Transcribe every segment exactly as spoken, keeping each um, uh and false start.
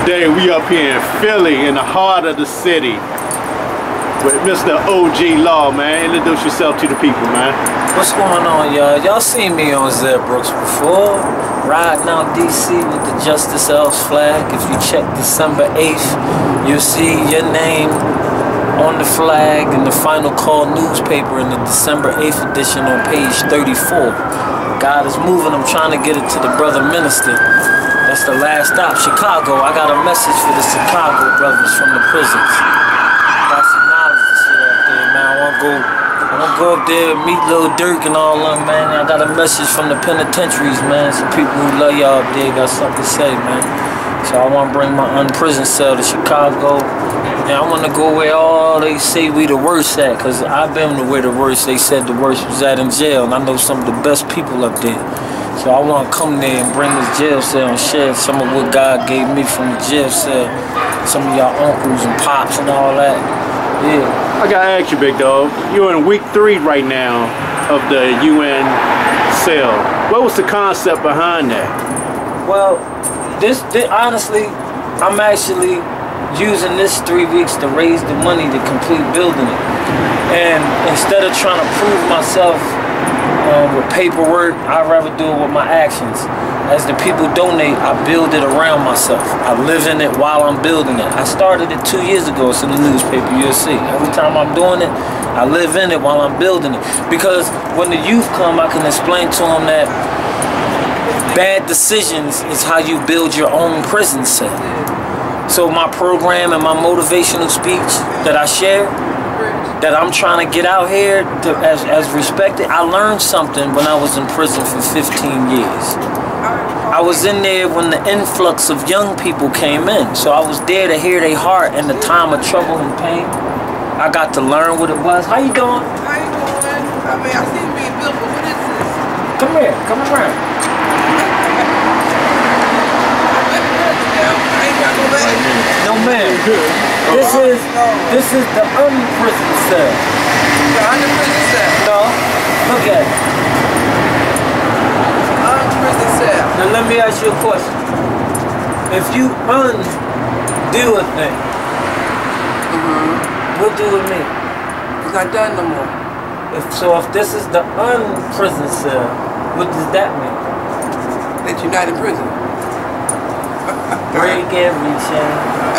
Today we up here in Philly, in the heart of the city, with Mister O G Law, man. Introduce yourself to the people, man. What's going on, y'all? Y'all seen me on Zed Brooks before, riding out D C with the Justice Elves flag. If you check December eighth, you'll see your name on the flag in the Final Call newspaper in the December eighth edition on page thirty-four. God is moving. I'm trying to get it to the brother minister. That's the last stop, Chicago. I got a message for the Chicago brothers from the prisons. Got some knowledge to shit out there, man. I wanna go, I wanna go up there and meet Lil Durk and all them, man. I got a message from the penitentiaries, man. Some people who love y'all up there got something to say, man. So I wanna bring my unprisoned cell to Chicago. And I wanna go where all they say we the worst at, cause I've been to where the worst they said the worst was at in jail, and I know some of the best people up there. So I want to come there and bring this jail cell and share some of what God gave me from the jail cell. Some of y'all uncles and pops and all that. Yeah. I gotta ask you, big dog. You're in week three right now of the U N cell. What was the concept behind that? Well, this, this honestly, I'm actually using this three weeks to raise the money to complete building it. And instead of trying to prove myself Um, with paperwork, I'd rather do it with my actions. As the people donate, I build it around myself. I live in it while I'm building it. I started it two years ago. It's in the newspaper, you'll see. Every time I'm doing it, I live in it while I'm building it. Because when the youth come, I can explain to them that bad decisions is how you build your own prison cell. So my program and my motivational speech that I share, that I'm trying to get out here to, as, as respected. I learned something when I was in prison for fifteen years. I was in there when the influx of young people came in. So I was there to hear their heart in the time of trouble and pain. I got to learn what it was. How you doing? How you doing? I mean, I seem to be beautiful. What is this? Come here. Come around. No, ma'am. This is this is the unprisoned cell. The unprisoned cell? No. Look at it. Unprisoned cell. Now let me ask you a question. If you undo a thing, Mm-hmm. what do it mean? It's not done no more. If so, if this is the unprisoned cell, what does that mean? That you're not in prison. Break every chain.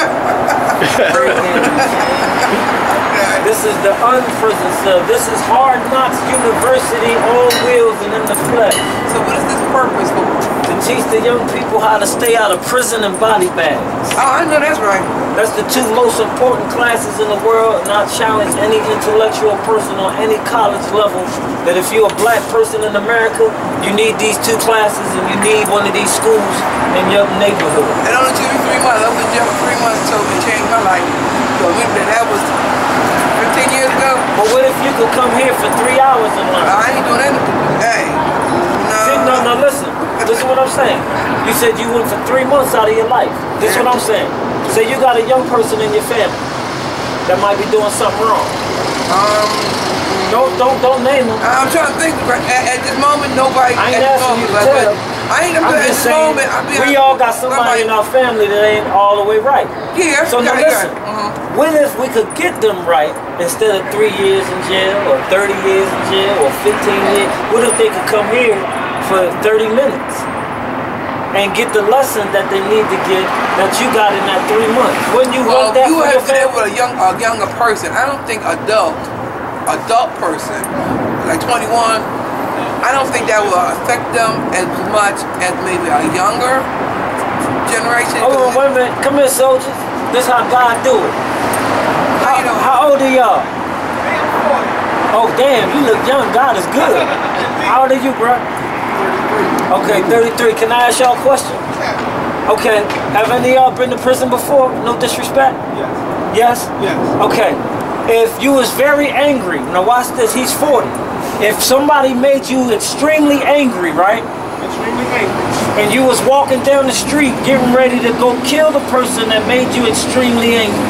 Break every chain. This is the unprisoned cell. This is Hard Knocks University on wheels and in the flesh. So what is this purpose for? To teach the young people how to stay out of prison and body bags. Oh, I know that's right. That's the two most important classes in the world, and I challenge any intellectual person on any college level that if you're a black person in America, you need these two classes and you need one of these schools in your neighborhood. It only took me three months. I was in jail for three months until it changed my life. So we, that was fifteen years ago. But what if you could come here for three hours and learn? I ain't doing that. Hey, no. See, no, no, listen. Listen what I'm saying. You said you went for three months out of your life. This is what I'm saying. Say you got a young person in your family that might be doing something wrong. Um, Don't, don't, don't name them. I'm trying to think. At, at this moment, nobody. I ain't at this asking you moment, to but, tell. but I ain't. I'm, I'm at just this saying, moment. I mean, we I, all got somebody in our family that ain't all the way right. Yeah. So now yeah, listen, yeah. Uh-huh. what if we could get them right instead of three years in jail or thirty years in jail or fifteen years? What if they could come here for thirty minutes and get the lesson that they need to get that you got in that three months? Wouldn't you Well, want that you for have your to deal family? with a young, a younger person. I don't think adult, adult person, like twenty-one, I don't think that will affect them as much as maybe a younger generation. Hold on, wait a minute. Come here, soldiers. This how God do it. How, you know? How old are y'all? Oh, damn, you look young. God is good. How old are you, bro? Okay, thirty-three. Can I ask y'all a question? Okay, have any of y'all been to prison before? No disrespect? Yes. Yes? Yes. Okay, if you was very angry, now watch this, he's forty. If somebody made you extremely angry, right? Extremely angry. And you was walking down the street getting ready to go kill the person that made you extremely angry.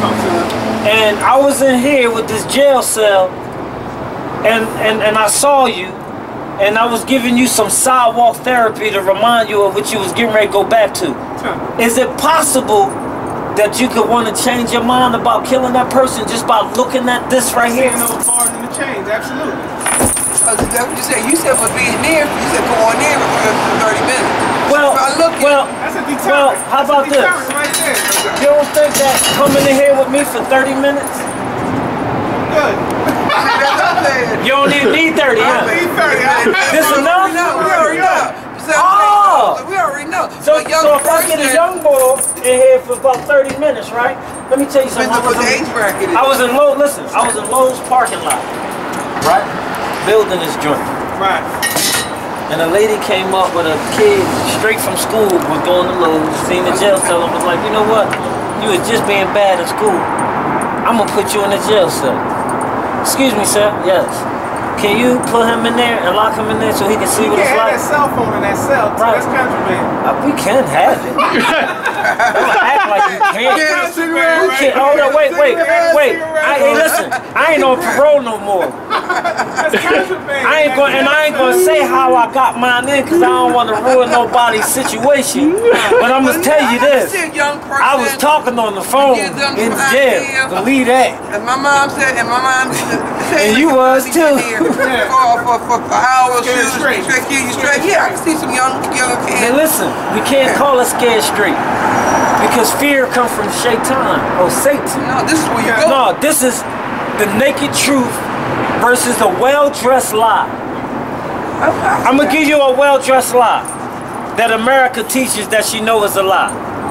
And I was in here with this jail cell and, and, and I saw you and I was giving you some sidewalk therapy to remind you of what you was getting ready to go back to. Is it possible that you could want to change your mind about killing that person just by looking at this right here? No part in the change, absolutely. Uh, that's what you said. You said for being near, you said go on in for thirty minutes. Well, well, That's a deterrent. well, how That's about a this? deterrent right there. You don't think that coming in here with me for thirty minutes? Good. That's what I'm saying. You don't even need thirty, I huh? need thirty. I- This enough? We know. We already know. So, Oh! we already know. So, a young so if I get a person- young boy in here for about thirty minutes, right? Let me tell you something. I Depends on was what the in, age bracket is. I was in Lowe's, listen, I was in Lowe's parking lot, right? Building this joint. Right. And a lady came up with a kid straight from school, was going to Lowe's, seen the jail cell, and was like, you know what? You was just being bad at school. I'm gonna put you in the jail cell. Excuse me, sir. Yes. Can you put him in there and lock him in there so he can see You what it's can't have like? that cell phone in that cell. Too. Right. That's contraband. Uh, we can have it. Don't act like you can't. Yeah, We cigarette, can't. Oh no, wait, wait, wait. I ain't listen. I ain't on parole no more. That's contraband. I ain't going, and I ain't gonna say how I got mine in, cause I don't want to ruin nobody's situation. But I'm gonna tell you this: I was talking on the phone in jail. Believe that. And my mom said, and my mom said, And you was too. For, for, for, for hours, Get it straight. straight, get you straight. Yeah, I can see some young, young Hey, kids. listen, we can't call it scared straight, because fear comes from Shaitan or Satan. No, this is where you go. No, this is the naked truth versus a well-dressed lie. I'm gonna give you a well-dressed lie that America teaches that she knows is a lie.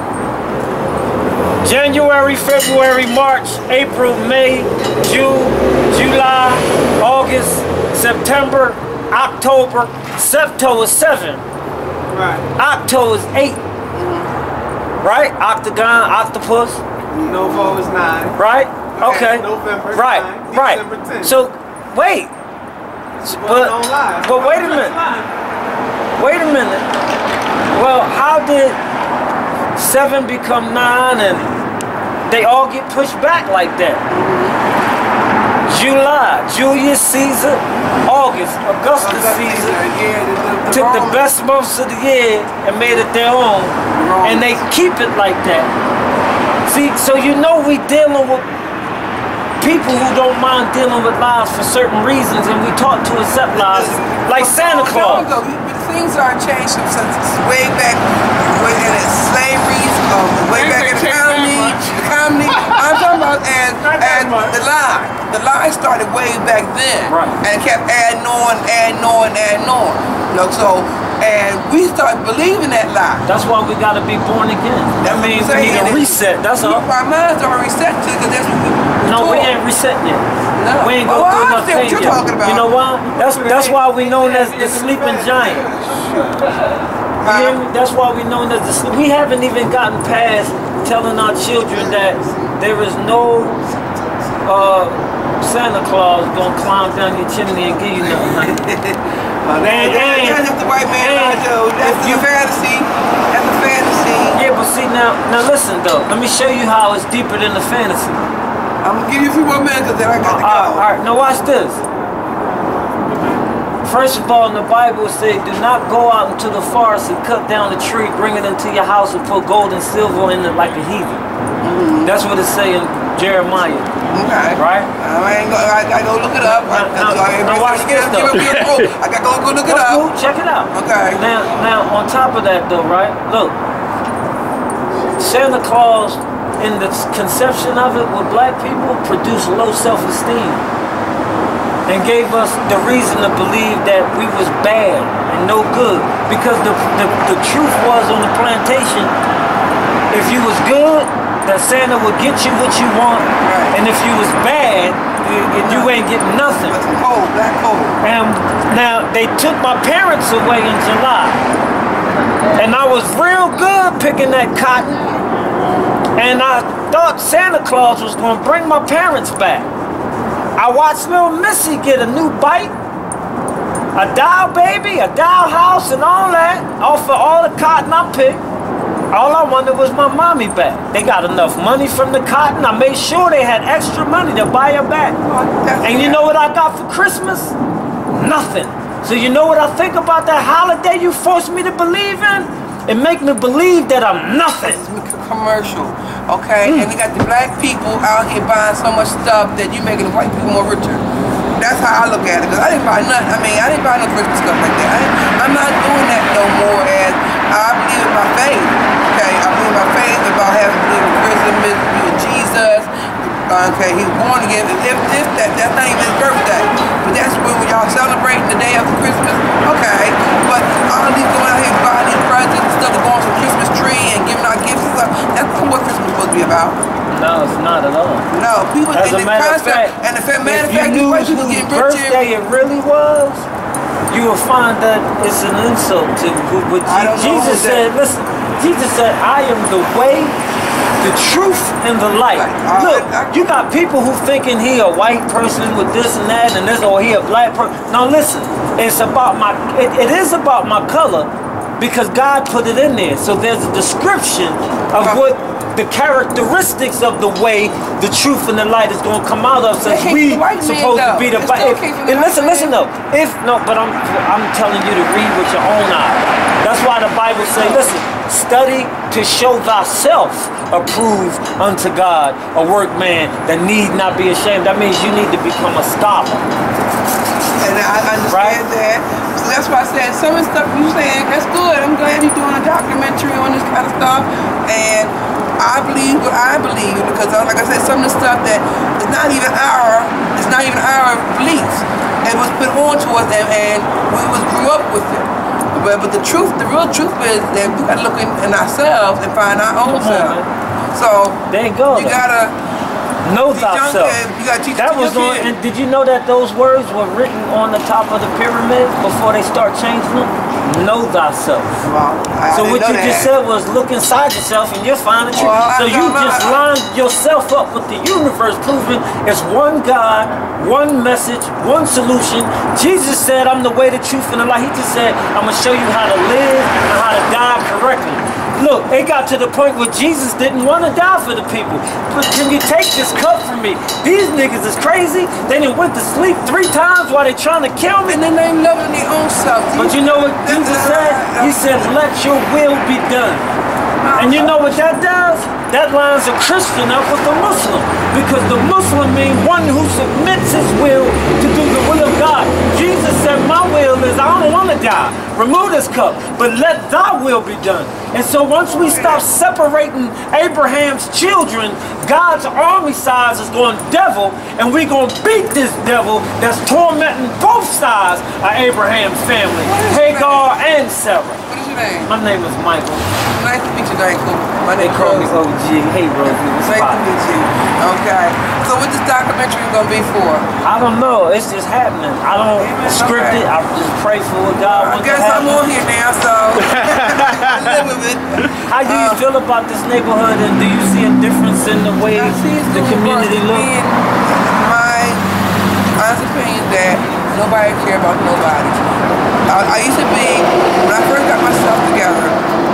January, February, March, April, May, June, July, August, September, October. Septo is seven. Right. Octo is eight. Right? Octagon, octopus. Novo is nine. Right? Okay. November is Right. nine. Right. December tenth. So wait. Well, don't lie. But but wait a minute. Wait a minute. Well, how did seven become nine and they all get pushed back like that? July, Julius Caesar, August, Augustus Caesar took the best months of the year and made it their own, and they keep it like that. See, so you know we dealing with people who don't mind dealing with lies for certain reasons, and we taught to accept lies, like Santa Claus. No, no, but things are changed since way back way in the slavery, um, way back in the economy, economy. I'm talking about and and the lie. The lie started way back then, Right. and kept adding on, adding on, adding on. You know, so and we started believing that lie. That's why we gotta be born again. That That's means what I'm we need a saying. reset. That's all. Our minds are reset to because that's what we. No, we taught. ain't reset yet. No. We ain't Oh, go I through enough understand what pain you're yet. talking about. You know why? That's that's why we known as the sleeping giant. You hear me? That's why we known as the sleep. We haven't even gotten past telling our children that there is no uh, Santa Claus gonna climb down your chimney and give you nothing. Man, And- and- that's just the white man and lie, Joe. That's if the you- fantasy. That's the fantasy. Yeah, but see now, now listen though. Let me show you how it's deeper than the fantasy. I'm gonna give you a few more minutes because then I got to go. All right, all right, now watch this. First of all, in the Bible it says, do not go out into the forest and cut down the tree, bring it into your house and put gold and silver in it like a heathen. Mm-hmm. That's what it's saying in Jeremiah, Okay. right? I ain't go. I gotta go look it up. I, Now- so I ain't now watch give this, it- give it- though. give it- oh, I gotta go, go look it That's up. cool, check it out. Okay. Now, now on top of that though, right? Look, Santa Claus, in the conception of it with black people, produced low self-esteem and gave us the reason to believe that we was bad and no good. Because the, the, the truth was on the plantation, if you was good, that Santa would get you what you want, Right. and if you was bad, you, you ain't getting nothing. That's cold, black cold. And now they took my parents away in July, and I was real good picking that cotton, and I thought Santa Claus was going to bring my parents back. I watched little Missy get a new bike, a doll baby, a doll house, and all that, off of all the cotton I picked. All I wanted was my mommy back. They got enough money from the cotton. I made sure they had extra money to buy her back. And you know what I got for Christmas? Nothing. So you know what I think about that holiday you forced me to believe in? It make me believe that I'm nothing. Commercial, okay? Mm. And they got the black people out here buying so much stuff that you making the white people more richer. That's how I look at it. Cause I didn't buy nothing. I mean, I didn't buy no Christmas stuff like that. I I'm not doing that no more. As I believe in my faith. Okay, I believe in my faith about having believed in Christmas, believe in Jesus. Okay, he was born again. If this, that, that's not even his birthday. But that's when we y'all celebrating the day after Christmas. Okay, but all these going out here buying these presents and stuff, going to the Christmas tree and giving out gifts and stuff. That's not what Christmas is supposed to be about. No, it's not at all. No, people As in a the matter of concept, fact, and the matter of if fact, you these knew white people whose getting richer. birthday it really was, you will find that it's an insult to what I don't know Jesus who said. that- Listen, Jesus said, "I am the way, the truth, and the light." Right. Look, I- I- you got people who thinking he a white person with this and that and this, or he a black person. No, listen, it's about my. It, it is about my color, because God put it in there. So there's a description of what the characteristics of the way the truth and the light is going to come out of, since They we came from the white man, supposed to though. be the. It still If, came from the and white listen, man. listen though. If no, but I'm I'm telling you to read with your own eyes. That's why the Bible say, listen, study to show thyself approved unto God, a workman that need not be ashamed. That means you need to become a scholar. And I understand Right. that. So that's why I said some of the stuff you saying, that's good. I'm glad you're doing a documentary on this kind of stuff. And I believe what I believe, because uh, like I said, some of the stuff that is not even our, it's not even our beliefs. It was put on to us, and, and we was grew up with it. But, but the truth, the real truth is that we gotta look in, in ourselves and find our own Come on, self. man. So There you go. you gotta Know teach young thyself. kids, you gotta teach That your was on, kids. and did you know that those words were written on the top of the pyramid before they start changing them? Know thyself. Well, I So didn't what know you just that. said was look inside yourself and you'll find the truth. Well, I So you don't know. just lined yourself up with the universe, proving it's one God, one message, one solution. Jesus said, "I'm the way, the truth, and the light." He just said, "I'm gonna show you how to live and how to die correctly." Look, it got to the point where Jesus didn't want to die for the people. But can you take this cup from me? These niggas is crazy. They done went to sleep three times while they trying to kill me. And then they loving their own self. But you know what Jesus said? He said, "Let your will be done." And you know what that does? That lines a Christian up with a Muslim. Because the Muslim means one who submits his will to do the will of God. Jesus said, "My will is I don't want to die. Remove this cup, but let thy will be done." And so once we stop separating Abraham's children, God's army size is going devil, and we're going to beat this devil that's tormenting both sides of Abraham's family, Hagar and Sarah. What is your name? My name is Michael. Nice to meet you, Michael. My They name is call me Rosie. O G. Hey, Rosie, what's Nice to poppin'? meet you. Okay. So what this documentary gonna be for? I don't know. It's just happening. I don't Amen. script it. I just pray for what God I wants to guess I'm happen. on here now, so live with it. How do you Uh, feel about this neighborhood, and do you see a difference in the way I see it's the doing community worse. looks? Me and my honest opinion that nobody care about nobody. I, I used to be, when I first got myself together,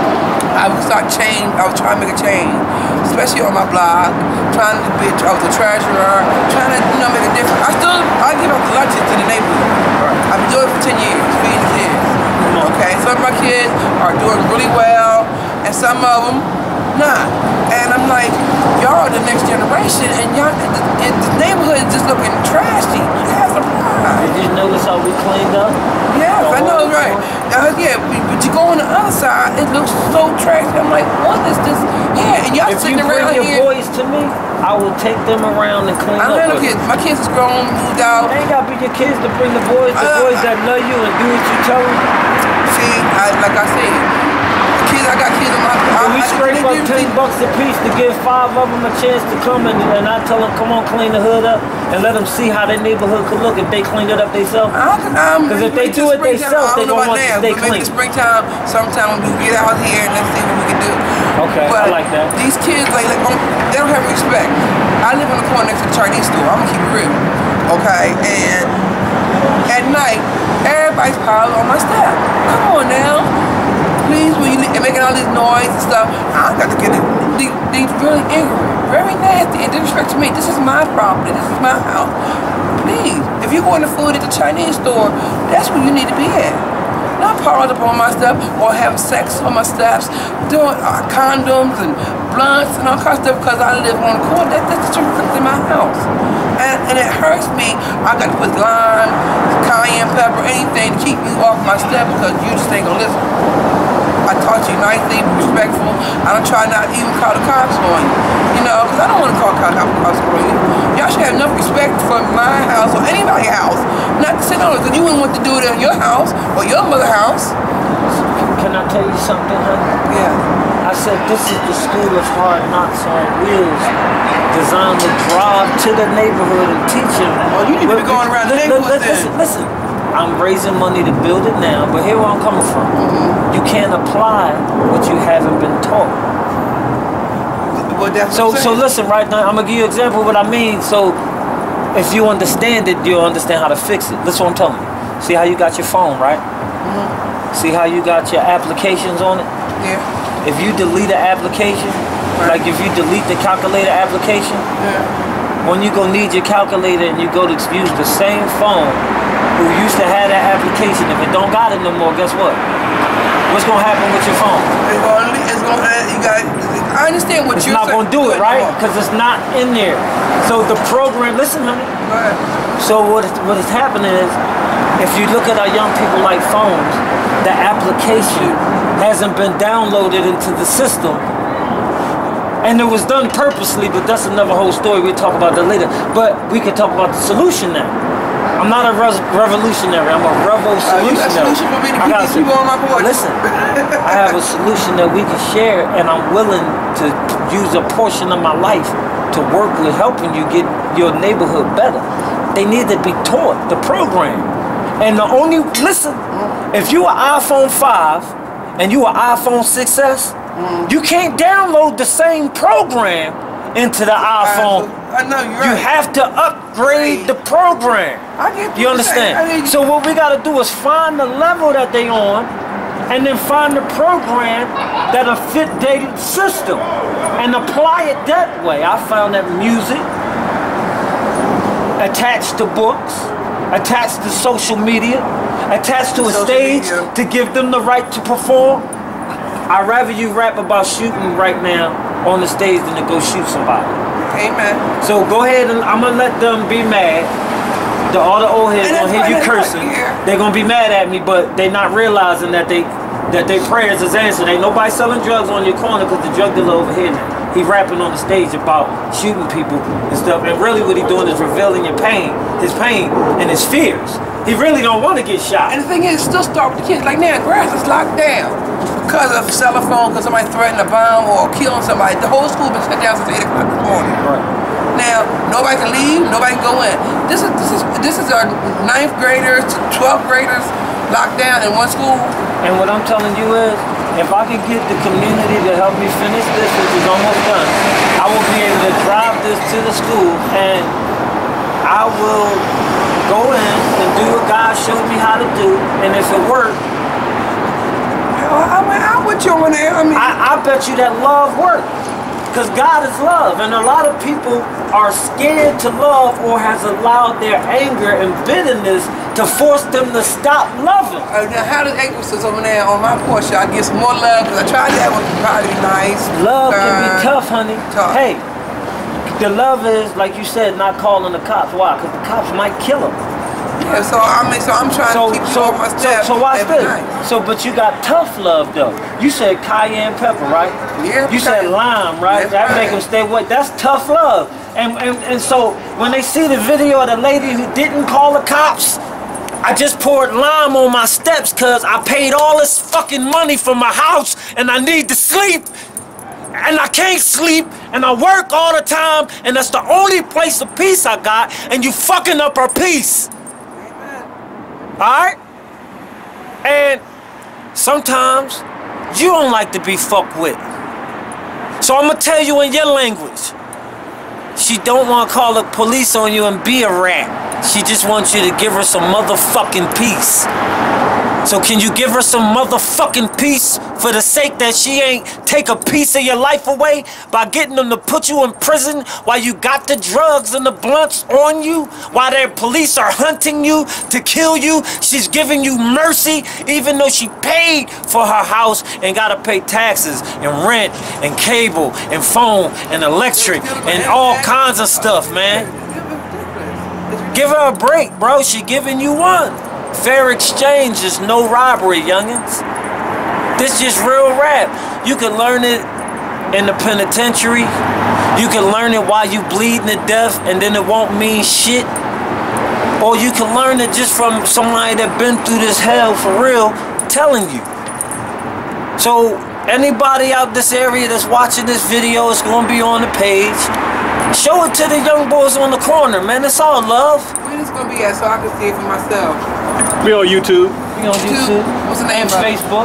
I would start change, I was trying to make a change, especially on my blog, trying to be, I was a treasurer, trying to, you know, make a difference. I still, I give out the lunches to the neighborhood. I've been doing it for ten years, feeding the kids. Okay, some of my kids are doing really well, and some of them not. And I'm like, y'all are the next generation, and y'all, and the, and the neighborhood is just looking trashy. It has a problem. Did you notice how we cleaned up? Yes, I know, right. Uh, yeah, but but you go on the other side, it looks so trashy. I'm like, what is this? Yeah, and y'all If you sitting bring around your here. boys to me, I will take them around and clean I up. don't have no with kids. them. My kids is grown, moved out. It ain't gotta be your kids to bring the boys, the Uh, boys that love you and do what you tell them. See, I, like I said, the kids, I got kids in my. So I, we I, scrape they up do ten things- bucks a piece to give five of them a chance to come and, and I tell them, come on, clean the hood up and let them see how their neighborhood could look if they cleaned it up themselves. Um, 'Cause if they maybe do it springtime, themselves, I they don't know gonna about want it to now, stay but maybe clean. the springtime, sometime we get out here and let's see what we can do. Okay, but I like that. These kids, like, like um, they don't have respect. I live on the corner next to the Chinese store. I'm gonna keep it real, okay? And at night, everybody's piling on my step. Come on now. Please, will you and making all this noise and stuff? I got to get it. They, they really ignorant, very nasty, and disrespect to me. This is my property. This is my house. Please, if If you order food at the Chinese store, that's where you need to be at. Not piling up on my stuff or having sex on my steps, doing uh, condoms and blunts and all kinds of stuff because I live on the corner. That, that's the truth in my house. And, and it hurts me. I got to put lime, cayenne pepper, anything to keep you off my step because you just ain't gonna listen. I taught you nicely, respectful. I don't try not to even call the cops on you. You know, because I don't want to call the cops on you. Y'all should have enough respect for my house or anybody's house. Not to sit on it, because you wouldn't want to do it in your house or your mother's house. Can I tell you something, honey? Yeah. I said this is the school of hard knocks on wheels, designed to drive to the neighborhood and teach them. Well, you need to be going around the neighborhood then. Listen, listen. I'm raising money to build it now, but here where I'm coming from. Mm-hmm. You can't apply what you haven't been taught. But that's so, what I'm so saying. listen, right now, I'm gonna give you an example of what I mean. So, if you understand it, you'll understand how to fix it. Listen what I'm telling you. See how you got your phone, right? Mm-hmm. See how you got your applications on it? Yeah. If you delete an application, Right. like if you delete the calculator application, Yeah. when you go need your calculator and you go to use the same phone who used to have that application, if it don't got it no more, guess what? What's gonna happen with your phone? It's gonna, it's gonna, you got, I understand what It's you're not saying. gonna do it, right? Go Because it's not in there. So the program, listen, honey. ahead. So what is, what is happening is, if you look at our young people like phones, the application hasn't been downloaded into the system. And it was done purposely, but that's another whole story. We'll talk about that later. But we can talk about the solution now. I'm not a res revolutionary. I'm a revo Uh, you got a solutionary. solution for me to I keep got these some- people on my board? Listen, I have a solution that we can share, and I'm willing to use a portion of my life to work with helping you get your neighborhood better. They need to be taught the program. And the only, listen, if you an iPhone five and you an iPhone six S, you can't download the same program into the iPhone. I know, you're You right. have to upgrade the program. I get You what you're saying. I understand? mean, So what we gotta do is find the level that they on, and then find the program that'll fit their system, and apply it that way. I found that music, attached to books, attached to social media, attached to a Social stage media. to give them the right to perform. I'd rather you rap about shooting right now on the stage than to go shoot somebody. Amen. So go ahead and I'm gonna let them be mad. The all the old heads And gonna that's hear you right, that's cursing. right, yeah. They're gonna be mad at me, but they not realizing that they that their prayers is answered. Ain't nobody selling drugs on your corner because the drug dealer over here now. He rapping on the stage about shooting people and stuff. And really what he doing is revealing your pain, his pain and his fears. He really don't want to get shot. And the thing is, still start with the kids. Like now, grass is locked down because of cell phone, because somebody threatened a bomb or killing somebody. The whole school been shut down since eight o'clock in the morning. Right. Now, nobody can leave, nobody can go in. This is this is this is our ninth graders, twelfth graders locked down in one school. And what I'm telling you is, if I could get the community to help me finish this, which is almost done, I will be able to drive this to the school, and I will go in and do what God showed me how to do, and if it works, I mean, I'm with you on there. I mean, I, I bet you that love works. Because God is love, and a lot of people are scared to love or has allowed their anger and bitterness to force them to stop loving. uh, now how does April sits over there on my porch? I get some more love because I tried that one. Probably nice. Love can be Uh, tough, honey. tough. Hey, the love is, like you said, not calling the cops. Why? Because the cops might kill them. Yeah, so I mean, so I'm trying So, to keep you so, off my so, step. so watch every this. night. So, but you got tough love though. You said cayenne pepper, right? Yeah, You said cayenne. lime, right? That's That right. make them stay away. That's tough love. And, and and so when they see the video of the lady who didn't call the cops, I just poured lime on my steps because I paid all this fucking money for my house and I need to sleep. And I can't sleep, and I work all the time, and that's the only place of peace I got, and you fucking up our peace. Alright? And sometimes you don't like to be fucked with. So I'm gonna tell you in your language. She don't want to call the police on you and be a rat. She just wants you to give her some motherfucking peace. So can you give her some motherfucking peace for the sake that she ain't take a piece of your life away by getting them to put you in prison while you got the drugs and the blunts on you, while their police are hunting you to kill you? She's giving you mercy even though she paid for her house and gotta pay taxes and rent and cable and phone and electric and all kinds of stuff, man. Give her a break, bro. She giving you one. Fair exchange is no robbery, youngins. This just real rap. You can learn it in the penitentiary. You can learn it while you bleeding to death and then it won't mean shit. Or you can learn it just from somebody that been through this hell for real telling you. So anybody out this area that's watching this video, it's gonna be on the page. Show it to the young boys on the corner, man. It's all love. Where it's gonna be at so I can see it for myself? Be on YouTube. Be on YouTube. What's the name and of it? Facebook.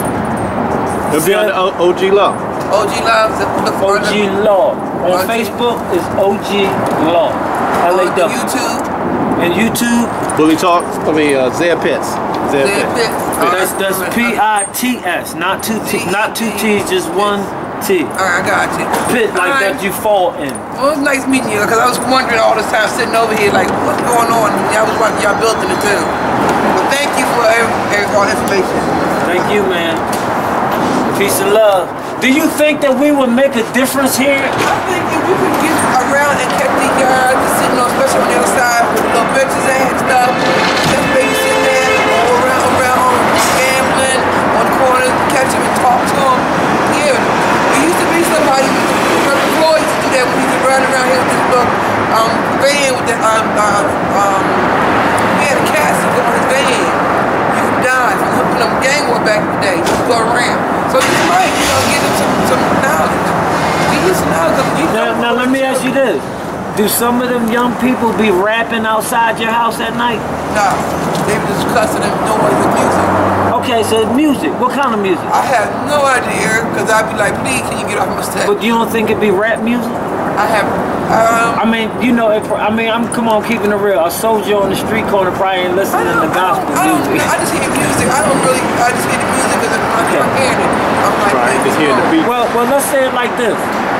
It'll be on the O G Law. O G Love. Look for O G Law. On O G. Facebook is O G Law. L A W. YouTube. And YouTube, Bully Talk. I mean, uh, Zed Pitts. Zed Zed Pitts. Pitts. that's that's P I T S, not two T, not two T's, just one T. Alright, I got you. Pit like Alright. that you fall in. Well, it was nice meeting you, because I was wondering all this time sitting over here, like, what's going on? And y'all was watching y'all building it too. But thank you for every, every, all the information. Thank you, man. Peace and love. Do you think that we would make a difference here? I think if we could get around and catch these guys just sitting on, especially on the other side with little benches and stuff, just maybe sitting there, all around, around, gambling on the corner, catch them and talk to them. Yeah, it used to be somebody, Mister Floyd used to do that when he was running around here with this little um, van with the, um, um, um, he had a castle on his van. You could die from hooking them gang war back in the day. You could go around. So you might, you know, give them some, some knowledge. Give you some knowledge. You Now, now let me ask you this. Do some of them young people be rapping outside your house at night? No, they were just cussing and noise with music. Okay, so music. What kind of music? I have no idea, because I'd be like, please, can you get off my step? But you don't think it'd be rap music? I have, um... I mean, you know, if, I mean, I'm, come on, keeping it real. A soldier on the street corner probably ain't listening I to gospel I don't, music. I just hear music. I don't really, I just hear the music because I'm Okay. hearing it. I'm like, Right, hey, just what's hear the wrong? beat. Well, well, let's say it like this.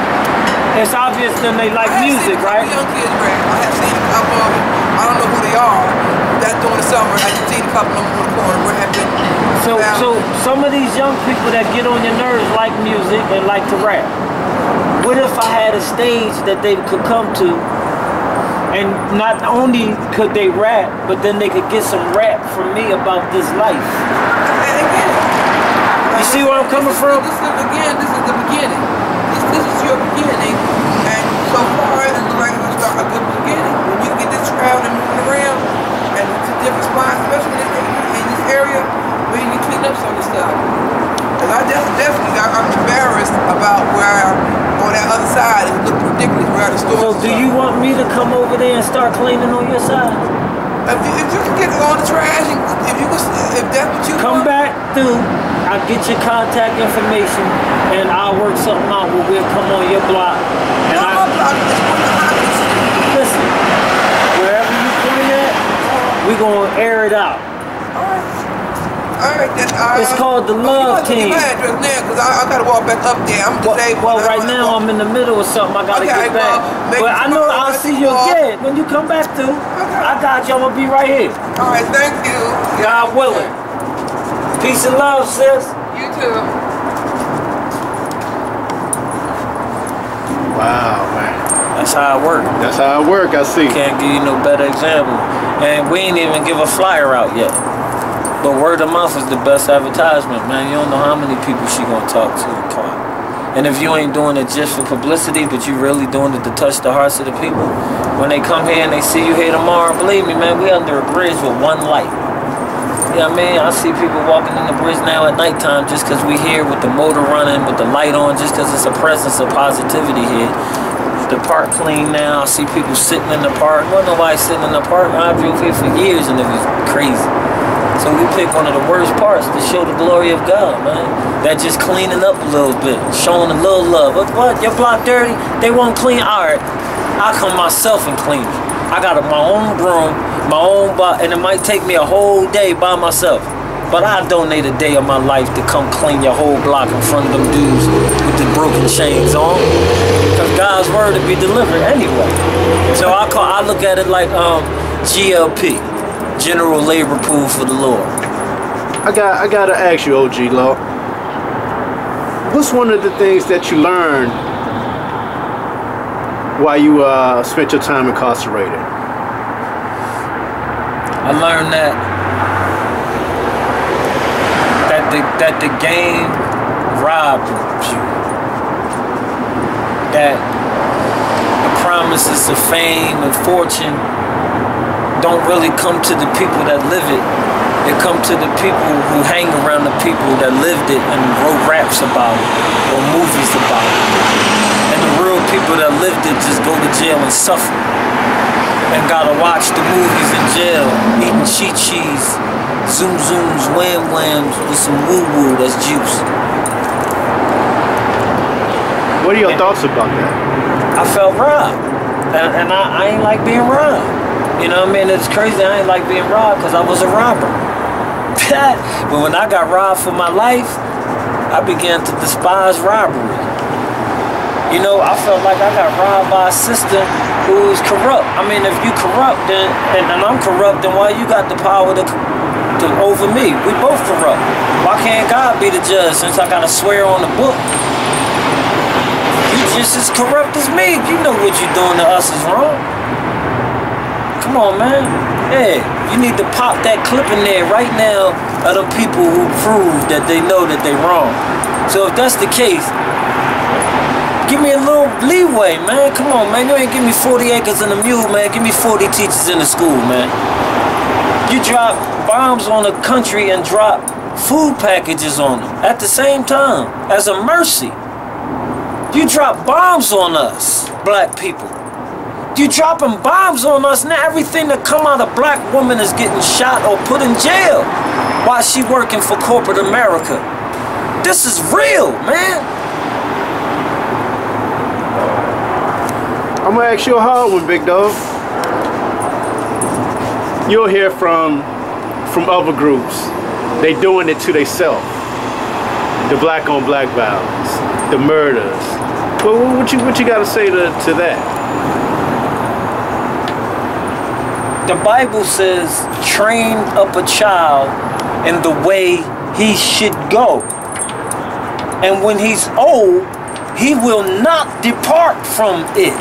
It's obvious that they like I have music, seen a couple right? young kids rap. I have seen a couple of them. I don't know who they are. That's during the summer. I have seen a couple of them on the corner rapping. So, Now, so some of these young people that get on your nerves like music and like to rap. What if I had a stage that they could come to, and not only could they rap, but then they could get some rap from me about this life? and again, You see where I'm coming this is, from? This is again. This is the beginning. This, this is your beginning, and so far it looks like it's a good beginning. When you get this crowd and moving around, and it's a different spot, especially in this, in this area, where you can clean up some of the stuff. Because I definitely, definitely, I- I'm embarrassed about where on that other side it looks ridiculous where the stores. So and do stuff. you want me to come over there and start cleaning on your side? If you, if you can get all the trash, and if you can, if that's what you Come want, back through, I'll get your contact information, and I'll work something out where we'll come on your block. And no, I, my block is one of the hottest. listen, wherever you clean at, we gonna air it out. All right, then. Uh, It's called the you Love must give Team. me my address now, because I, I gotta walk back up there. I'm Well, disabled. well I right don't now wanna I'm in the middle of something. I gotta Okay, get back. well, maybe But I know tomorrow I'll when see you you walk- again when you come back through. I got you. I'm gonna be right here. walk. All right, thank you. God willing. Peace and love, sis. You too. Wow, man. That's how it works. That's how it work, I see. Can't give you no better example. And we ain't even give a flyer out yet. But word of mouth is the best advertisement, man. You don't know how many people she gonna talk to and call. And if you ain't doing it just for publicity, but you really doing it to touch the hearts of the people, when they come here and they see you here tomorrow, believe me, man, we under a bridge with one light. You know what I mean? I see people walking in the bridge now at nighttime just because we here with the motor running, with the light on, just because it's a presence of positivity here. The park clean now. I see people sitting in the park. Wasn't nobody sitting in the park. I drove here for years and it was crazy. So we pick one of the worst parts to show the glory of God, man. That just cleaning up a little bit, showing a little love. But what? Your block dirty? They won't clean? All right. I'll come myself and clean it. I got a, my own room, my own box, and it might take me a whole day by myself. But I donate a day of my life to come clean your whole block in front of them dudes with the broken chains on. Because God's word to be delivered anyway. So I call, I look at it like um, G L P, General Labor Pool for the Lord. I got I gotta ask you, O G Law. What's one of the things that you learned while you uh, spent your time incarcerated? I learned that that the that the game robbed you. That the promises of fame and fortune don't really come to the people that live it. They come to the people who hang around the people that lived it and wrote raps about it or movies about it. And the real people that lived it just go to jail and suffer. And gotta watch the movies in jail, eating cheat cheese, zoom zooms, wham whams with some woo woo that's juice. What are your and thoughts about that? I felt robbed. And, and I, I ain't like being robbed. You know what I mean? It's crazy. I ain't like being robbed because I was a robber. But when I got robbed for my life, I began to despise robbery. You know, I felt like I got robbed by a sister who was corrupt. I mean, if you corrupt, then and, and I'm corrupt, then why you got the power to, to over me? We both corrupt. Why can't God be the judge since I gotta swear on the book? You just as corrupt as me. You know what you're doing to us is wrong. Come on, man. Hey, you need to pop that clip in there right now of the people who prove that they know that they wrong. So if that's the case, give me a little leeway, man. Come on, man. You ain't give me forty acres and a mule, man. Give me forty teachers in the school, man. You drop bombs on the country and drop food packages on them at the same time as a mercy. You drop bombs on us, black people. You dropping bombs on us, now everything that come out of black woman is getting shot or put in jail while she working for corporate America. This is real, man. I'm gonna ask you a hard one, big dog. You'll hear from from other groups. They doing it to themselves. The black on black violence, the murders. Well, what you what you gotta say to, to that? The Bible says, train up a child in the way he should go. And when he's old, he will not depart from it.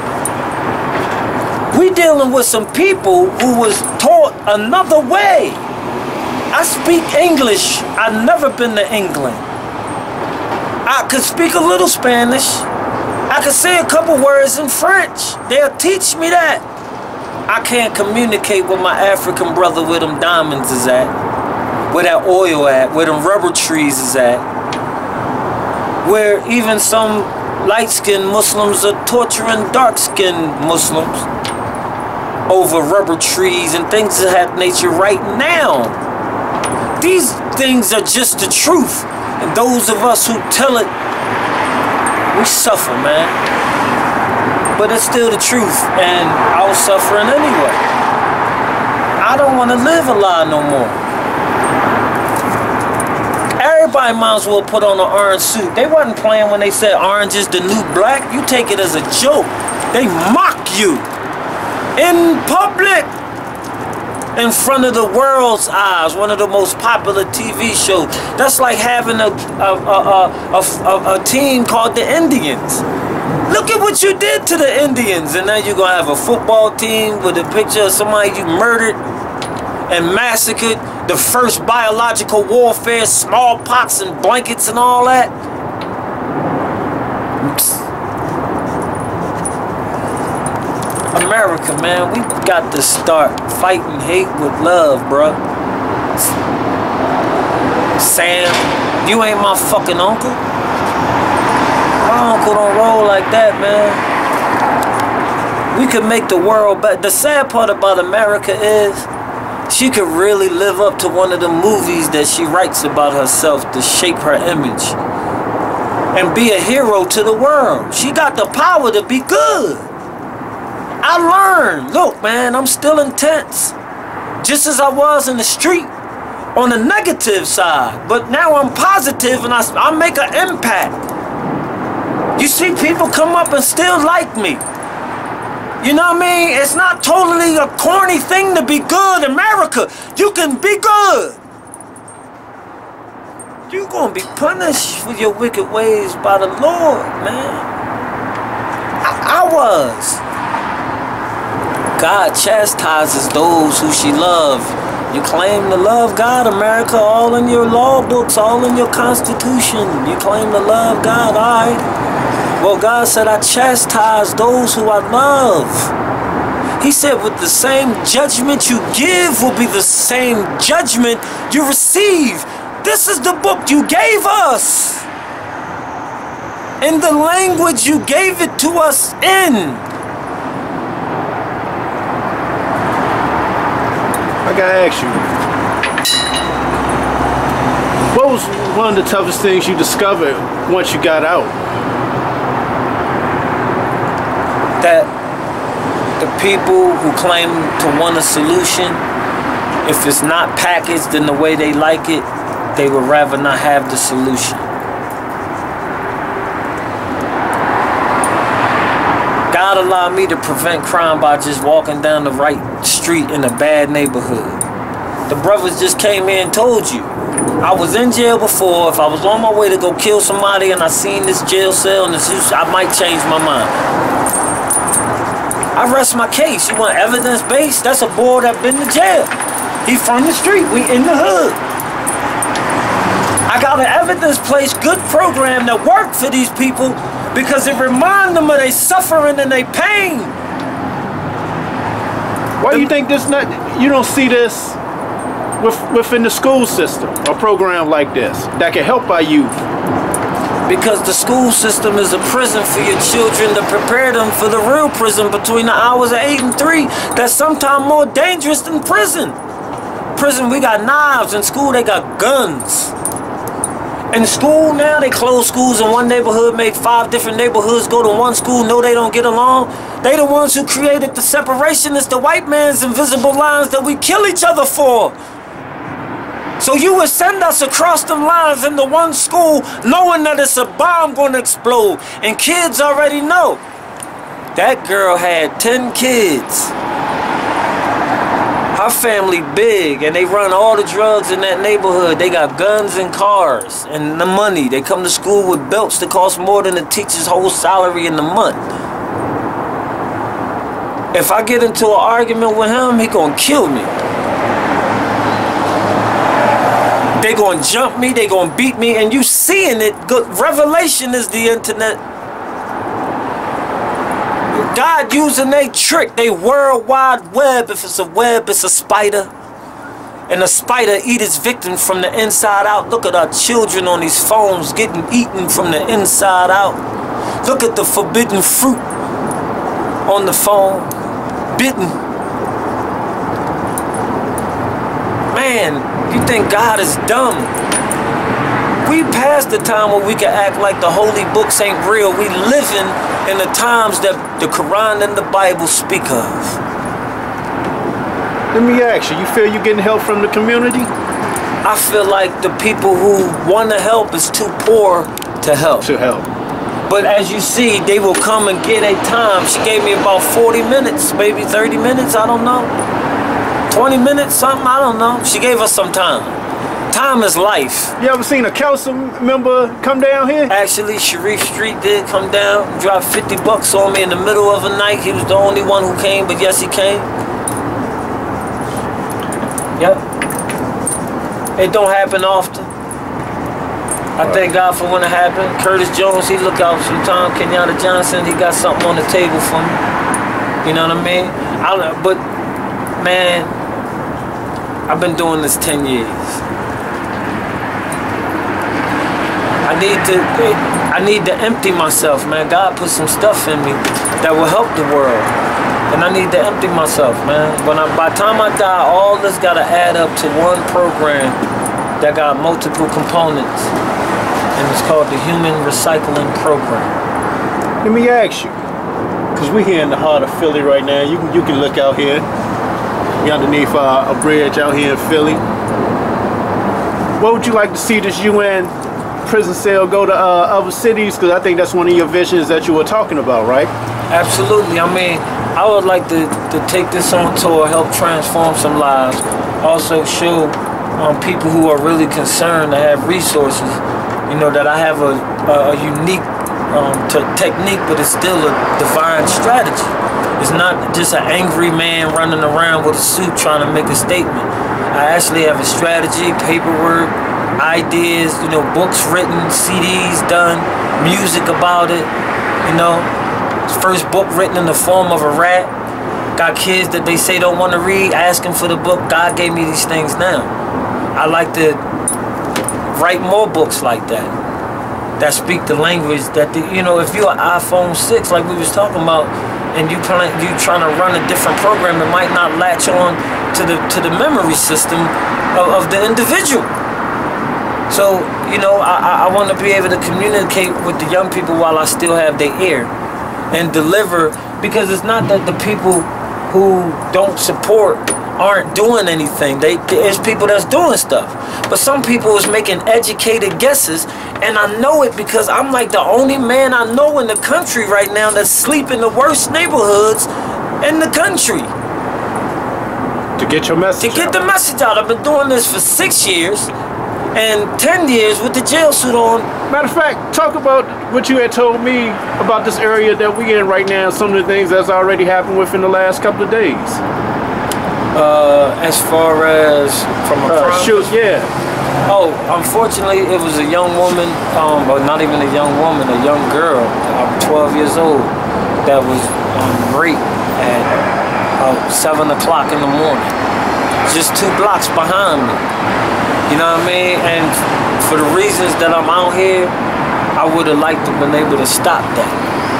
We dealing with some people who was taught another way. I speak English. I've never been to England. I could speak a little Spanish. I could say a couple words in French. They'll teach me that. I can't communicate with my African brother where them diamonds is at, where that oil at, where them rubber trees is at, where even some light-skinned Muslims are torturing dark-skinned Muslims over rubber trees and things of that nature right now. These things are just the truth, and those of us who tell it, we suffer, man. But it's still the truth, and I was suffering anyway. I don't want to live a lie no more. Everybody might as well put on an orange suit. They wasn't playing when they said orange is the new black. You take it as a joke. They mock you in public, in front of the world's eyes. One of the most popular T V shows. That's like having a a, a, a, a, a team called the Indians. Look at what you did to the Indians, and now you're gonna have a football team with a picture of somebody you murdered and massacred, the first biological warfare, smallpox and blankets and all that. America, man, we got to start fighting hate with love, bruh. Sam, you ain't my fucking uncle. My uncle don't roll like that, man. We could make the world better. The sad part about America is she could really live up to one of the movies that she writes about herself to shape her image and be a hero to the world. She got the power to be good. I learned. Look, man, I'm still intense. Just as I was in the street. on the negative side. But now I'm positive and I, I make an impact. You see people come up and still like me. You know what I mean? It's not totally a corny thing to be good. America, you can be good. You're going to be punished for your wicked ways by the Lord, man. I, I was. God chastises those who she loves. You claim to love God, America, all in your law books, all in your constitution. You claim to love God, all right. Well, God said, I chastise those who I love. He said, with the same judgment you give will be the same judgment you receive. This is the book you gave us. In the language you gave it to us in. I gotta ask you, what was one of the toughest things you discovered once you got out? That the people who claim to want a solution, if it's not packaged in the way they like it, they would rather not have the solution. God allowed me to prevent crime by just walking down the right street in a bad neighborhood. The brothers just came in and told you. I was in jail before. If I was on my way to go kill somebody and I seen this jail cell and this, I might change my mind. I rest my case. You want evidence-based? That's a boy that been to jail. He from the street. We in the hood. I got an evidence-based good program that worked for these people because it reminds them of their suffering and their pain. Why do you think this not? You don't see this with, within the school system, a program like this that can help our youth? Because the school system is a prison for your children to prepare them for the real prison between the hours of eight and three. That's sometimes more dangerous than prison. Prison, we got knives. In school, they got guns. In school now, they close schools in one neighborhood, make five different neighborhoods go to one school. No, they don't get along. They the ones who created the separation. It's the white man's invisible lines that we kill each other for. So you would send us across them lines into one school knowing that it's a bomb going to explode. And kids already know. That girl had ten kids. Her family big and they run all the drugs in that neighborhood. They got guns and cars and the money. They come to school with belts that cost more than the teacher's whole salary in the month. If I get into an argument with him, he gonna kill me. They gonna jump me, they gonna beat me, and you seeing it. Good revelation is the internet. God using a trick, they world wide web. If it's a web, it's a spider. And a spider eat its victim from the inside out. Look at our children on these phones getting eaten from the inside out. Look at the forbidden fruit on the phone. Bitten. Man, you think God is dumb. We past the time where we can act like the holy books ain't real. We living in the times that the Quran and the Bible speak of. Let me ask you, you feel you getting help from the community? I feel like the people who want to help is too poor to help. To help. But as you see, they will come and get a time. She gave me about forty minutes, maybe thirty minutes, I don't know. twenty minutes, something, I don't know. She gave us some time. Time is life. You ever seen a council member come down here? Actually, Sharif Street did come down, dropped fifty bucks on me in the middle of the night. He was the only one who came, but yes, he came. Yep. It don't happen often. I thank God for when it happened. Curtis Jones, he look out sometime. Kenyatta Johnson, he got something on the table for me. You know what I mean? I, but, man, I've been doing this ten years. I need to, I need to empty myself, man. God put some stuff in me that will help the world. And I need to empty myself, man. When I, by the time I die, all this got to add up to one program that got multiple components. And it's called the Human Recycling Program. Let me ask you, because we're here in the heart of Philly right now. You can, you can look out here. We're underneath uh, a bridge out here in Philly. what would you like to see this U N prison cell go to uh, other cities? Because I think that's one of your visions that you were talking about, right? Absolutely. I mean, I would like to, to take this on tour, help transform some lives, also show um, people who are really concerned to have resources, you know, that I have a, a, a unique um, technique, but it's still a divine strategy. It's not just an angry man running around with a suit trying to make a statement. I actually have a strategy, paperwork, ideas, you know, books written, C Ds done, music about it, you know. First book written in the form of a rat. Got kids that they say don't want to read, asking for the book. God gave me these things now. I like to write more books like that, that speak the language that, the, you know, if you're an iPhone six, like we was talking about, and you plan, you trying to run a different program, it might not latch on to the to the memory system of, of the individual. So, you know, I, I want to be able to communicate with the young people while I still have their ear and deliver, because it's not that the people who don't support aren't doing anything. They, there's people that's doing stuff. But some people is making educated guesses, and I know it because I'm like the only man I know in the country right now that sleep in the worst neighborhoods in the country. To get your message To get out. the message out. I've been doing this for six years. And ten years with the jail suit on. Matter of fact, talk about what you had told me about this area that we in right now, some of the things that's already happened within the last couple of days. Uh, as far as from a Uh, crime- shoot, yeah. Oh, unfortunately, it was a young woman, um, but not even a young woman, a young girl, um, twelve years old, that was um, raped at uh, seven o'clock in the morning. Just two blocks behind me. You know what I mean? And for the reasons that I'm out here, I would have liked to have been able to stop that.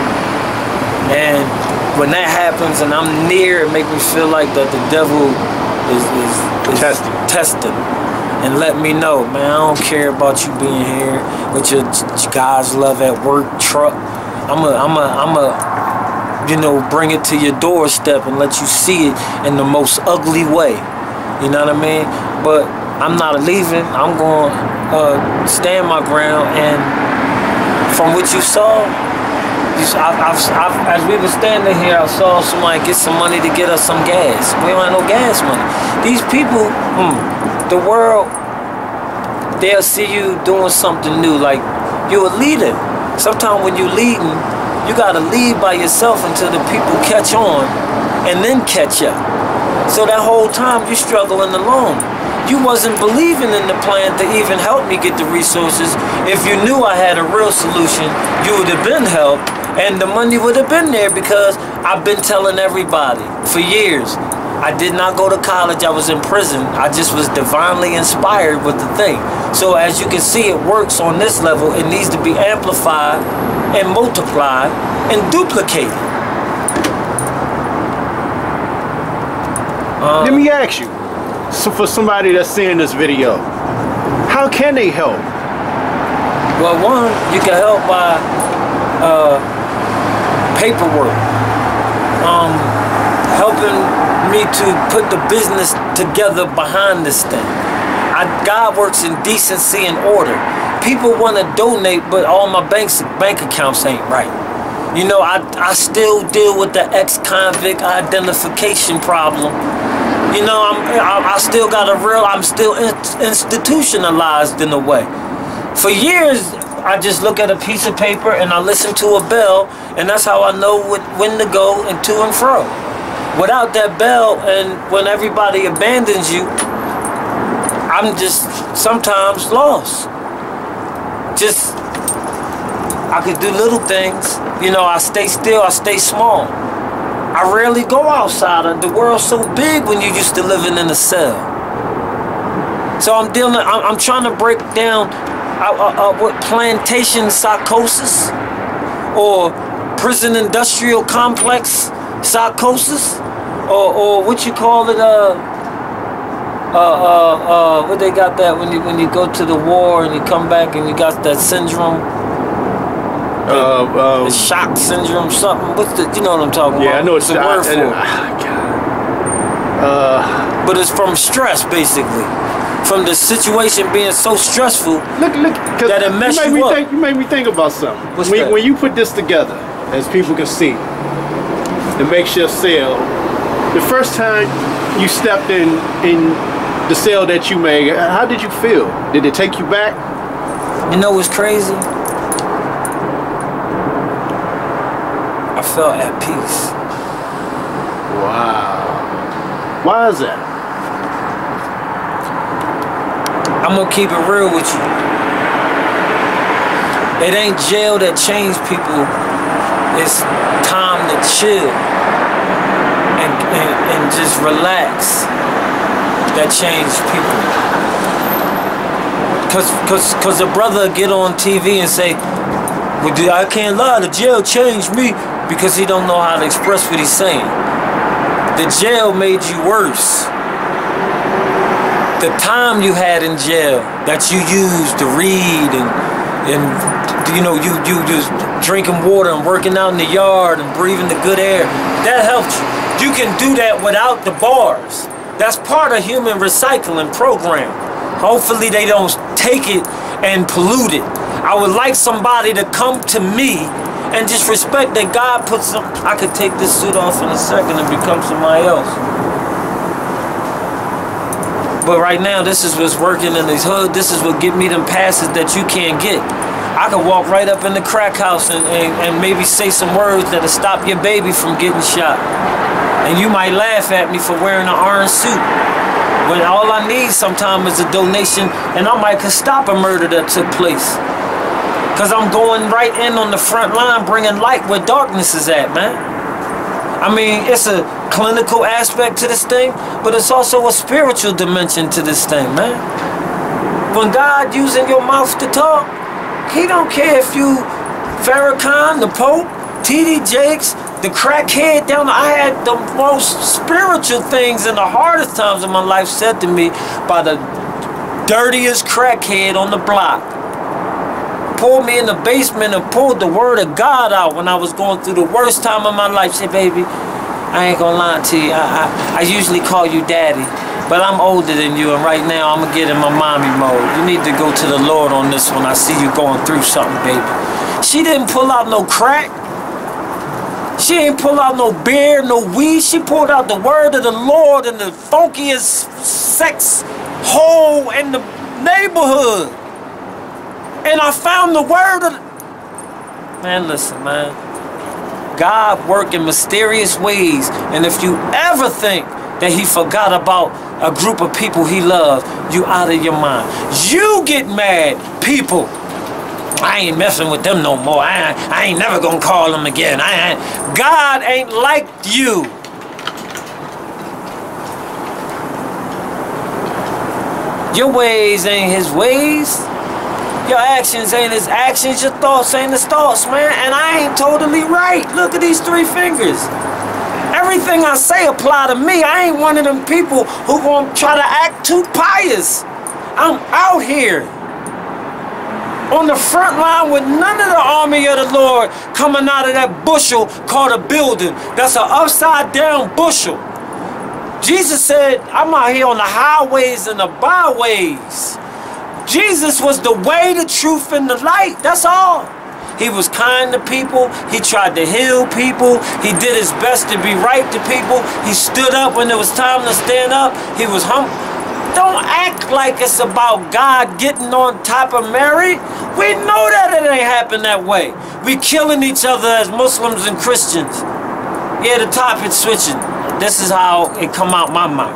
And when that happens and I'm near, it makes me feel like that the devil is, is, is Testing. testing. And let me know, man, I don't care about you being here with your God's love at work truck. I'm a, I'm a, I'm a, you know, bring it to your doorstep and let you see it in the most ugly way. You know what I mean? But I'm not leaving. I'm going to uh, stand my ground. And from what you saw, you, I, I've, I've, as we were standing here, I saw somebody get some money to get us some gas. We don't have no gas money. These people, hmm, the world, they'll see you doing something new. Like, you're a leader. Sometimes when you're leading, you got to lead by yourself until the people catch on and then catch up. So that whole time, you're struggling alone. You wasn't believing in the plan to even help me get the resources. If you knew I had a real solution, you would have been helped, and the money would have been there, because I've been telling everybody for years. I did not go to college. I was in prison. I just was divinely inspired with the thing. So as you can see, it works on this level. It needs to be amplified and multiplied and duplicated. Um, Let me ask you, so for somebody that's seeing this video, how can they help? Well, one, you can help by uh, paperwork, um, helping me to put the business together behind this thing. I, God works in decency and order. People want to donate, but all my banks, bank accounts ain't right. You know, I, I still deal with the ex-convict identification problem. You know, I'm, I, I still got a real, I'm still in, institutionalized in a way. For years, I just look at a piece of paper and I listen to a bell, and that's how I know what, when to go and to and fro. Without that bell, and when everybody abandons you, I'm just sometimes lost. Just, I could do little things. You know, I stay still, I stay small. I rarely go outside. The world's so big when you're used to living in a cell. So I'm dealing, I'm, I'm trying to break down uh, uh, uh, what plantation psychosis or prison industrial complex psychosis, or, or what you call it, uh, uh, uh, uh, what they got that when you, when you go to the war and you come back and you got that syndrome? Uh, um, The shock syndrome, something. What's the? You know what I'm talking yeah, about? I know it's the word for it. Ah, God. Uh, but it's from stress, basically. From the situation being so stressful Look, look, that it messed you, made you me up. think, you made me think about something. What's when, that? when you put this together, as people can see, the makeshift cell, the first time you stepped in in the cell that you made, how did you feel? Did it take you back? You know what's crazy? I felt at peace. Wow. Why is that? I'm gonna keep it real with you. It ain't jail that changed people. It's time to chill and, and, and just relax that changed people. Cause, cause, cause a brother get on T V and say, well, dude, I can't lie, the jail changed me, because he don't know how to express what he's saying. The jail made you worse. The time you had in jail that you used to read and, and you know, you, you just drinking water and working out in the yard and breathing the good air, that helped you. You can do that without the bars. That's part of human recycling program. Hopefully they don't take it and pollute it. I would like somebody to come to me and just respect that God put some. I could take this suit off in a second and become somebody else. But right now, this is what's working in this hood. This is what get me them passes that you can't get. I could walk right up in the crack house and, and, and maybe say some words that'll stop your baby from getting shot. And you might laugh at me for wearing an orange suit. When all I need sometimes is a donation, and I might could stop a murder that took place. Because I'm going right in on the front line, bringing light where darkness is at, man. I mean, it's a clinical aspect to this thing, but it's also a spiritual dimension to this thing, man. When God using your mouth to talk, he don't care if you Farrakhan, the Pope, T D Jakes, the crackhead down the, I had the most spiritual things in the hardest times of my life said to me by the dirtiest crackhead on the block. Pulled me in the basement and pulled the word of God out when I was going through the worst time of my life. Said, baby, I ain't gonna lie to you. I, I, I usually call you daddy, but I'm older than you, and right now I'm gonna get in my mommy mode. You need to go to the Lord on this one. I see you going through something, baby. She didn't pull out no crack. She ain't pull out no beer, no weed. She pulled out the word of the Lord in the funkiest sex hole in the neighborhood. And I found the word of... Man, listen, man. God work in mysterious ways. And if you ever think that he forgot about a group of people he loved, you out of your mind. You get mad, people. I ain't messing with them no more. I ain't, I ain't never gonna call them again. I ain't, God ain't like you. Your ways ain't his ways. Your actions ain't his actions. Your thoughts ain't his thoughts, man. And I ain't totally right. Look at these three fingers. Everything I say apply to me. I ain't one of them people who gonna try to act too pious. I'm out here on the front line with none of the army of the Lord coming out of that bushel called a building. That's an upside down bushel. Jesus said, I'm out here on the highways and the byways. Jesus was the way, the truth, and the light. That's all. He was kind to people. He tried to heal people. He did his best to be right to people. He stood up when it was time to stand up. He was humble. Don't act like it's about God getting on top of Mary. We know that it ain't happen that way. We killing each other as Muslims and Christians. Yeah, the topic's switching. This is how it come out my mouth.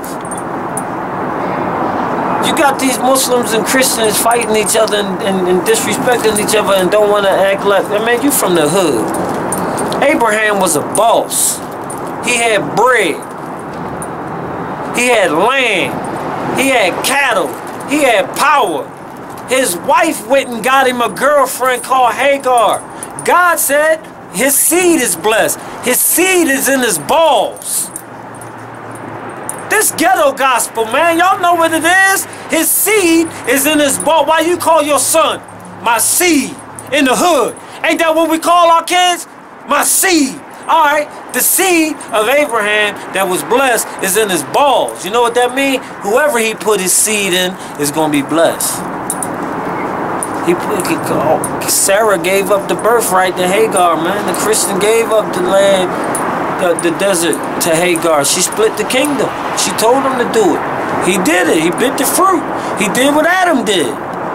You got these Muslims and Christians fighting each other and, and, and disrespecting each other and don't want to act like, I mean, you from the hood. Abraham was a boss. He had bread. He had land. He had cattle. He had power. His wife went and got him a girlfriend called Hagar. God said his seed is blessed. His seed is in his balls. This ghetto gospel, man, y'all know what it is? His seed is in his ball. Why you call your son my seed in the hood? Ain't that what we call our kids? My seed. All right, the seed of Abraham that was blessed is in his balls. You know what that means? Whoever he put his seed in is going to be blessed. He put, oh, Sarah gave up the birthright to Hagar, man. The Christian gave up the land, the, the desert to Hagar. She split the kingdom. She told him to do it. He did it. He bit the fruit. He did what Adam did.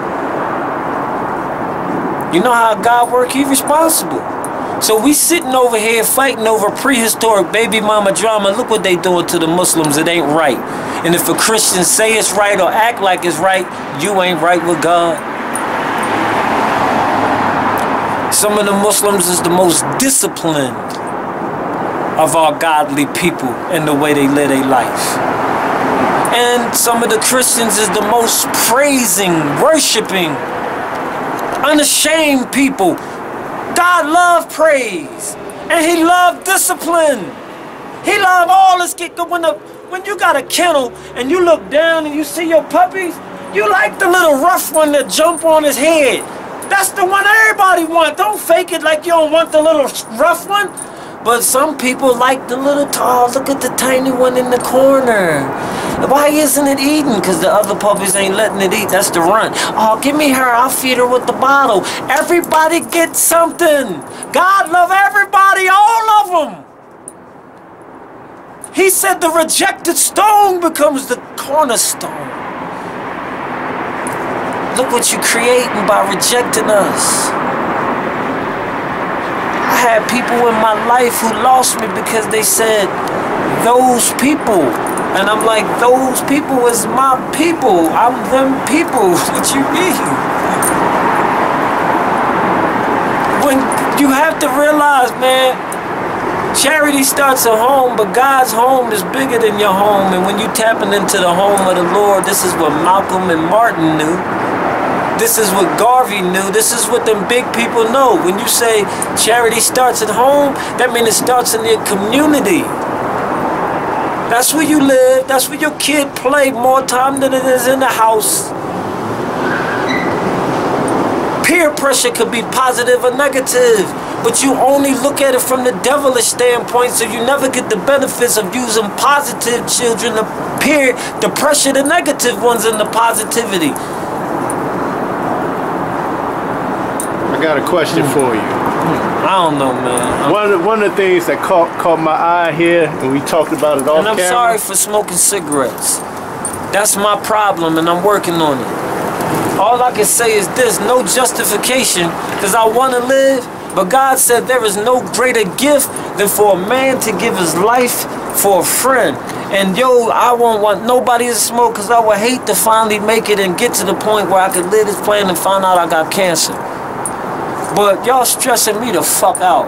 You know how God works? He's responsible. So we sitting over here fighting over prehistoric baby mama drama. Look what they doing to the Muslims. It ain't right. And if a Christian say it's right or act like it's right, you ain't right with God. Some of the Muslims is the most disciplined of our godly people in the way they live their life. And some of the Christians is the most praising, worshiping, unashamed people. God loved praise. And he loved discipline. He loved all this. When, the, when you got a kennel and you look down and you see your puppies, you like the little rough one that jump on his head. That's the one everybody wants. Don't fake it like you don't want the little rough one. But some people like the little tall. Look at the tiny one in the corner. Why isn't it eating? Because the other puppies ain't letting it eat. That's the run. Oh, give me her. I'll feed her with the bottle. Everybody gets something. God love everybody, all of them. He said the rejected stone becomes the cornerstone. Look what you're creating by rejecting us. I had people in my life who lost me because they said, those people. And I'm like, those people is my people. I'm them people. What you mean? When you have to realize, man, charity starts at home, but God's home is bigger than your home. And when you tapping into the home of the Lord, this is what Malcolm and Martin knew. This is what Garvey knew. This is what them big people know. When you say charity starts at home, that means it starts in your community. That's where you live. That's where your kid play more time than it is in the house. Peer pressure could be positive or negative, but you only look at it from the devilish standpoint, so you never get the benefits of using positive children to peer the pressure the negative ones in the positivity. I got a question for you. I don't know, man. One of, the, one of the things that caught caught my eye here, and we talked about it off And I'm camera. sorry for smoking cigarettes. That's my problem, and I'm working on it. All I can say is this, no justification, because I want to live, but God said there is no greater gift than for a man to give his life for a friend. And yo, I won't want nobody to smoke, because I would hate to finally make it and get to the point where I could live this plan and find out I got cancer. But y'all stressing me the fuck out.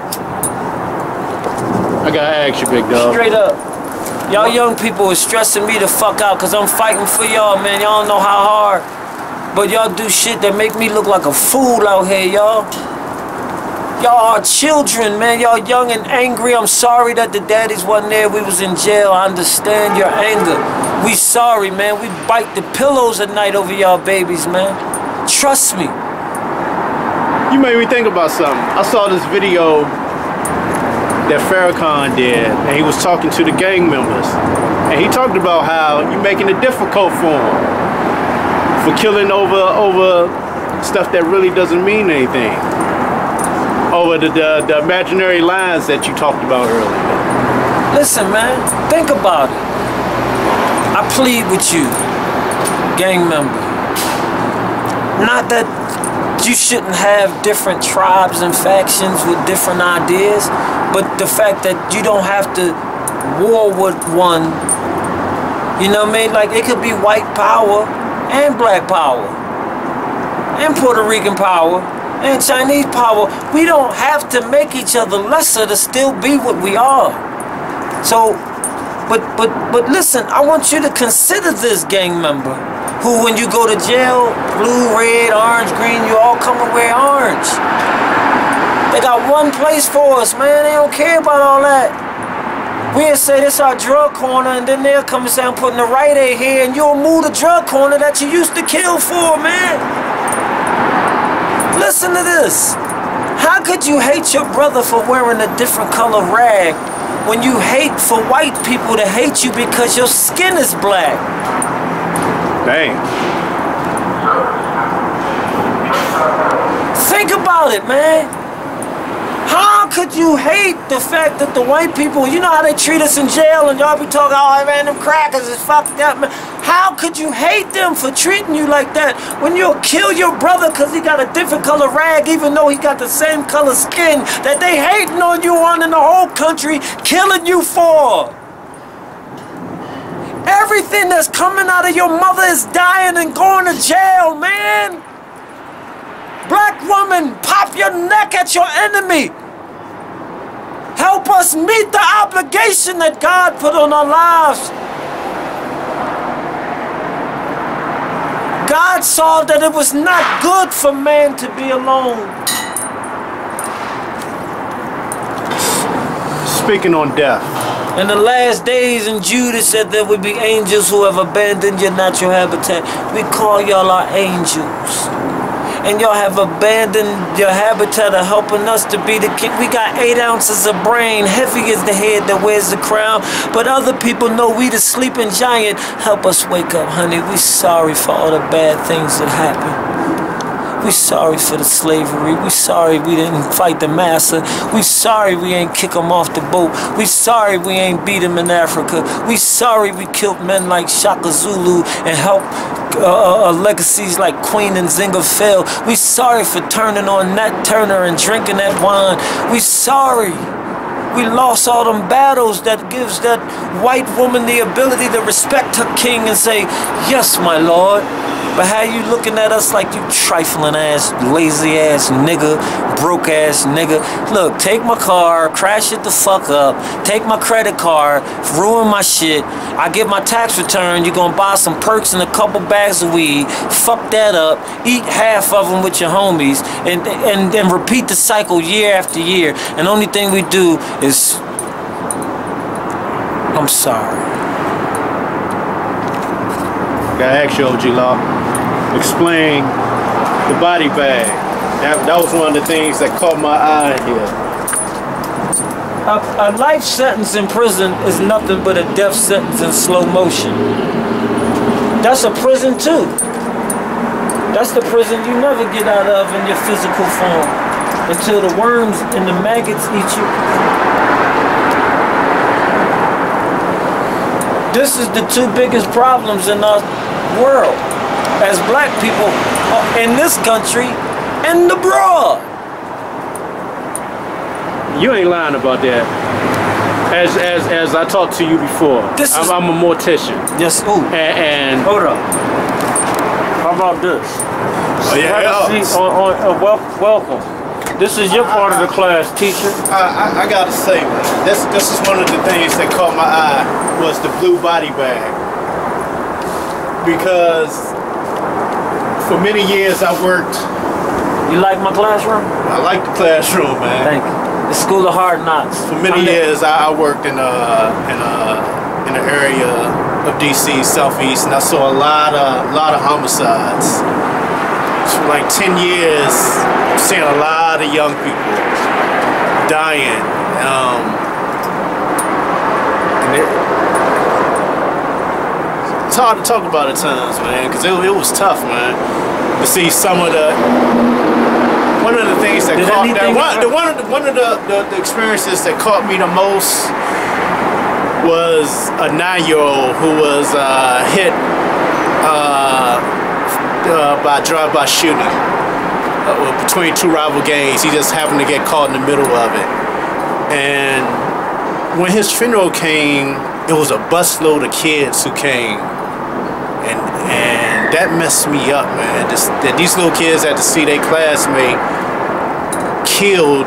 I gotta ask you, big dog. Straight up. Y'all young people is stressing me the fuck out because I'm fighting for y'all, man. Y'all don't know how hard. But y'all do shit that make me look like a fool out here, y'all. Y'all are children, man. Y'all young and angry. I'm sorry that the daddies wasn't there. We was in jail. I understand your anger. We sorry, man. We bite the pillows at night over y'all babies, man. Trust me. You made me think about something. I saw this video that Farrakhan did, and he was talking to the gang members. And he talked about how you're making it difficult for them for killing over over stuff that really doesn't mean anything. Over the, the, the imaginary lines that you talked about earlier. Listen, man, think about it. I plead with you, gang member. Not that you shouldn't have different tribes and factions with different ideas, but the fact that you don't have to war with one, you know what I mean? Like, it could be white power and black power and Puerto Rican power and Chinese power. We don't have to make each other lesser to still be what we are. So, but, but, but listen, I want you to consider this, gang member, who when you go to jail, blue, red, orange, green, you all come and wear orange. They got one place for us, man. They don't care about all that. We'll say this our drug corner, and then they'll come and say I'm putting the Rite Aid here, and you'll move the drug corner that you used to kill for, man. Listen to this. How could you hate your brother for wearing a different color rag when you hate for white people to hate you because your skin is black? Dang. Think about it, man. How could you hate the fact that the white people, you know how they treat us in jail and y'all be talking, oh, I ran them crackers, it's fucked up, man. How could you hate them for treating you like that when you'll kill your brother because he got a different color rag even though he got the same color skin that they hating on you on in the whole country, killing you for? Everything that's coming out of your mother is dying and going to jail, man. Black woman, pop your neck at your enemy. Help us meet the obligation that God put on our lives. God saw that it was not good for man to be alone. Speaking on death. In the last days, and Judas said there would be angels who have abandoned your natural habitat. We call y'all our angels. And y'all have abandoned your habitat of helping us to be the king. We got eight ounces of brain, heavy as the head that wears the crown. But other people know we the sleeping giant. Help us wake up, honey. We sorry for all the bad things that happened. We sorry for the slavery. We sorry we didn't fight the massa. We sorry we ain't kick him off the boat. We sorry we ain't beat him in Africa. We sorry we killed men like Shaka Zulu and helped uh, uh, legacies like Queen and Zinga fail. We sorry for turning on Nat Turner and drinking that wine. We sorry. We lost all them battles that gives that white woman the ability to respect her king and say, yes, my lord. But how you looking at us like you trifling ass, lazy ass nigga, broke ass nigga? Look, take my car, crash it the fuck up, take my credit card, ruin my shit. I get my tax return, you gonna buy some perks and a couple bags of weed, fuck that up, eat half of them with your homies, and, and, and repeat the cycle year after year. And the only thing we do is, I'm sorry. Gotta ask you, O G Law, explain the body bag. That, that was one of the things that caught my eye here. A, a life sentence in prison is nothing but a death sentence in slow motion. That's a prison too. That's the prison you never get out of in your physical form until the worms and the maggots eat you. This is the two biggest problems in our world as black people in this country and abroad. You ain't lying about that. As as as I talked to you before, This I'm, is- I'm a mortician, Yes, ooh. and, and Hold up. How about this? Oh, yeah, Have a yeah. seat on, on, uh, wel welcome. This is your part of the class, teacher. I, I, I gotta say, man, this this is one of the things that caught my eye was the blue body bag, because for many years I worked. You like my classroom? I like the classroom, man. Thank you. The School of Hard Knocks. For many I'm the- years, I, I worked in a in a in an area of D C Southeast, and I saw a lot of lot of homicides. For like ten years, I'm seeing a lot of young people dying. Um, and it, it's hard to talk about at times, man, because it, it was tough, man, to see some of the. One of the things that Did caught that anything one, ever- the, one of the one of the, the, the experiences that caught me the most was a nine-year-old who was uh, hit uh, uh, by a drive-by shooting uh, between two rival gangs. He just happened to get caught in the middle of it, and when his funeral came, it was a busload of kids who came, and and. That messed me up, man. Just, that these little kids had to see their classmate killed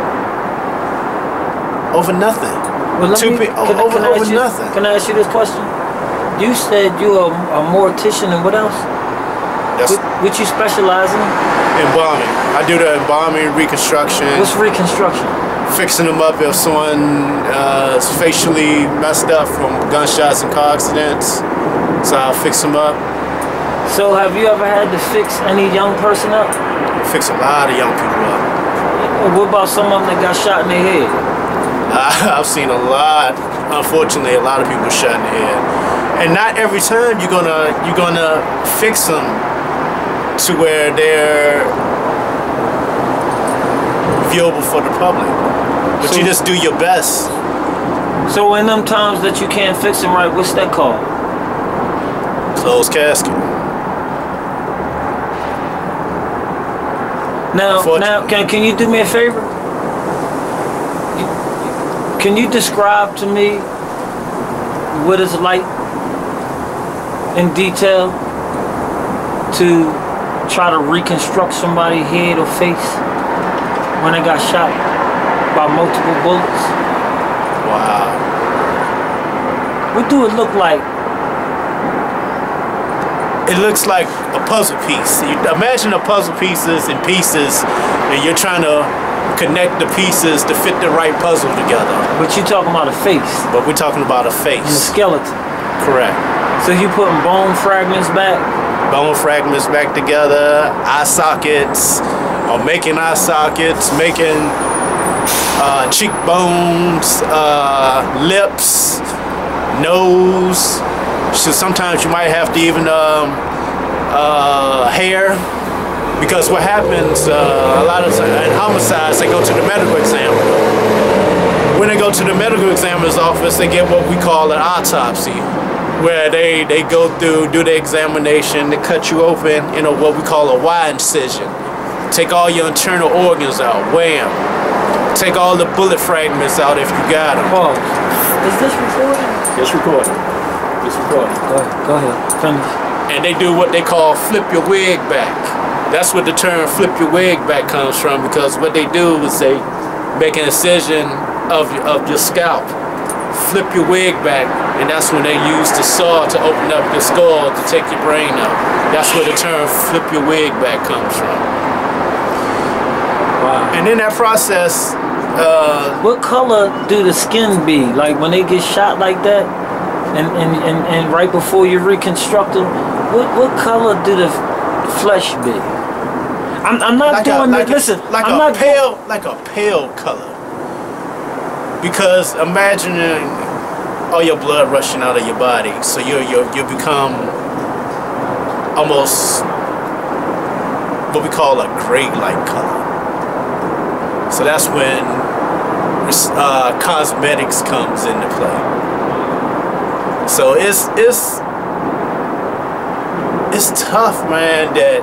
over nothing. Well, let Two me- pe- can I- over can I over ask you- nothing. Can I ask you this question? You said you are a mortician and what else? That's What, what you specialize in? embalming. I do the embalming, reconstruction, What's reconstruction? fixing them up if someone uh, is facially messed up from gunshots and car accidents. So I'll fix them up. So have you ever had to fix any young person up? Fix a lot of young people up. What about some of them that got shot in their head? I, I've seen a lot. Unfortunately, a lot of people shot in the head, and not every time you're gonna you're gonna fix them to where they're viewable for the public. But So- you just do your best. So in them times that you can't fix them right, what's that called? Closed casket. Now, Unfortunately. now, can can you do me a favor? Can you describe to me what it's like in detail to try to reconstruct somebody's head or face when they got shot by multiple bullets? Wow. What do it look like? It looks like a puzzle piece. You imagine the puzzle pieces and pieces, and you're trying to connect the pieces to fit the right puzzle together. But you talking about a face But we're talking about a and a face. skeleton. Correct. So you putting bone fragments back? Bone fragments back together, eye sockets, or making eye sockets, making uh, cheekbones, uh, lips, nose. So sometimes you might have to even um, uh, hair, because what happens uh, a lot of times in homicides, they go to the medical examiner. When they go to the medical examiner's office, they get what we call an autopsy, where they, they go through, do the examination, they cut you open, you know, what we call a Y incision. Take all your internal organs out, wham. Take all the bullet fragments out if you got them. Pause. Is this recording? It's recorded. It's recorded. Go ahead. Go ahead. Finish. And they do what they call flip your wig back. That's what the term flip your wig back comes from, because what they do is they make an incision of, of your scalp, flip your wig back, and that's when they use the saw to open up your skull to take your brain out. That's where the term flip your wig back comes from. Wow. And in that process, uh, What color do the skin be? Like when they get shot like that, and and, and, and right before you reconstruct them, what what color do the f- flesh be? I'm, I'm not like a, doing like that. Listen, a, like I'm a not pale, like a pale color. Because imagining all your blood rushing out of your body, so you you you become almost what we call a gray-like color. So that's when uh, cosmetics comes into play. So it's it's it's tough, man, that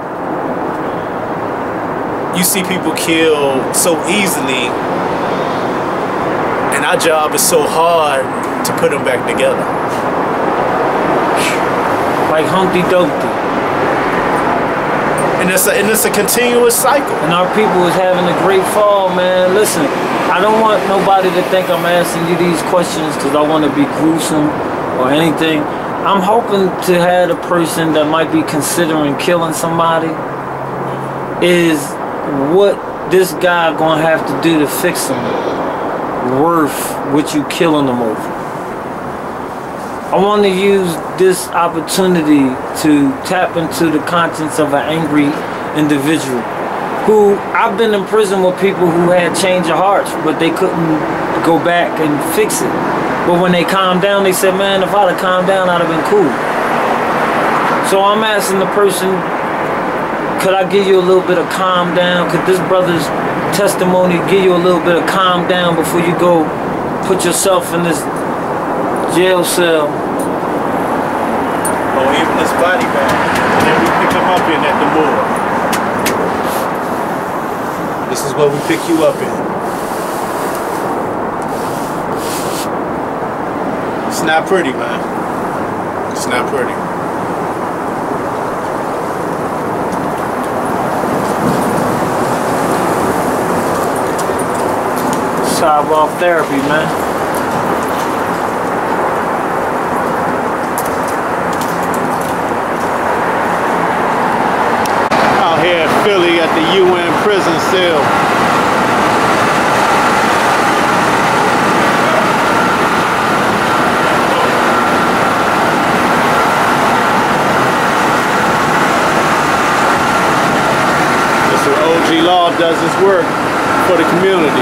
you see people killed so easily, and our job is so hard to put them back together. like Humpty Dumpty, And it's a, and it's a continuous cycle. and our people is having a great fall, man. Listen, I don't want nobody to think I'm asking you these questions because I want to be gruesome or anything. I'm hoping to have a person that might be considering killing somebody is what this guy gonna have to do to fix him worth what you killing them over. I want to use this opportunity to tap into the conscience of an angry individual who, I've been in prison with people who had change of hearts, but they couldn't go back and fix it. But when they calmed down, they said, man, if I'd have calmed down, I'd have been cool. So I'm asking the person, could I give you a little bit of calm down? Could this brother's testimony give you a little bit of calm down before you go put yourself in this jail cell? Or even this body bag. And then we pick them up in at the morgue. This is what we pick you up in. It's not pretty, man. It's not pretty. Sidewalk therapy, man. Out here in Philly at the U N prison cell. This is where O G Law does his work. for the community.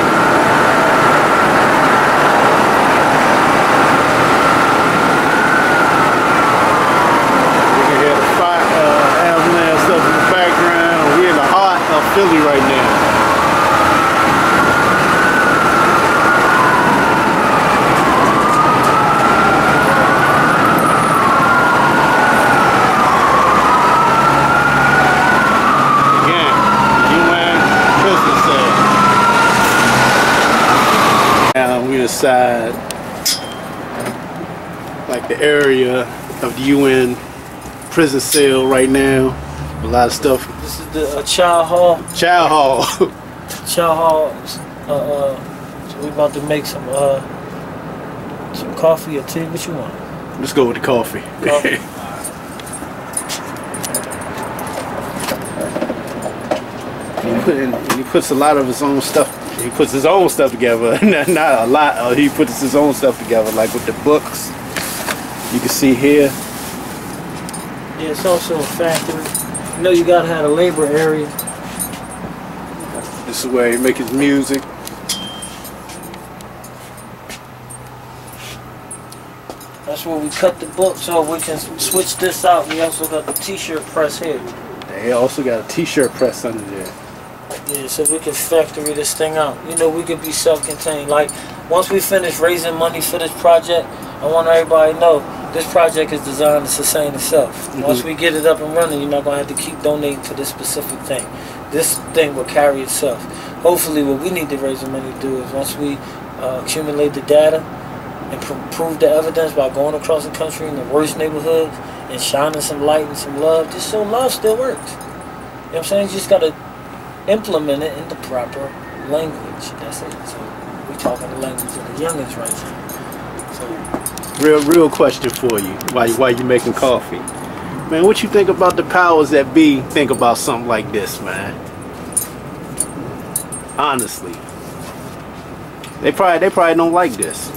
You can hear the fire, uh, ambulance stuff in the background. We're in the heart of Philly right now. Inside, like the area of the U N prison cell right now, a lot of stuff. This is the uh, child hall. Child hall. Child hall. Uh, uh, so we about to make some uh, some coffee or tea. What you want? Let's go with the coffee. Coffee. he, put in, he puts a lot of his own stuff. He puts his own stuff together. not, not a lot. Uh, he puts his own stuff together, like with the books. You can see here. Yeah, it's also a factory. You know, you gotta have a labor area. This is where he makes his music. That's where we cut the book so we can switch this out. We also got the t-shirt press here. They also got a t-shirt press under there. Yeah, so we can factory this thing out. You know, we could be self-contained. Like, once we finish raising money for this project, I want everybody to know this project is designed to sustain itself. Mm-hmm. Once we get it up and running, you're not going to have to keep donating to this specific thing. This thing will carry itself. Hopefully, what we need to raise the money to do is once we uh, accumulate the data and pr prove the evidence by going across the country in the worst neighborhoods and shining some light and some love, just so love still works. You know what I'm saying? You just got to implement it in the proper language. That's it. So we talking the language of the youngins right now. So real, real question for you. While you, while you making coffee, man, what you think about the powers that be? Think about something like this, man. Honestly, they probably they probably don't like this.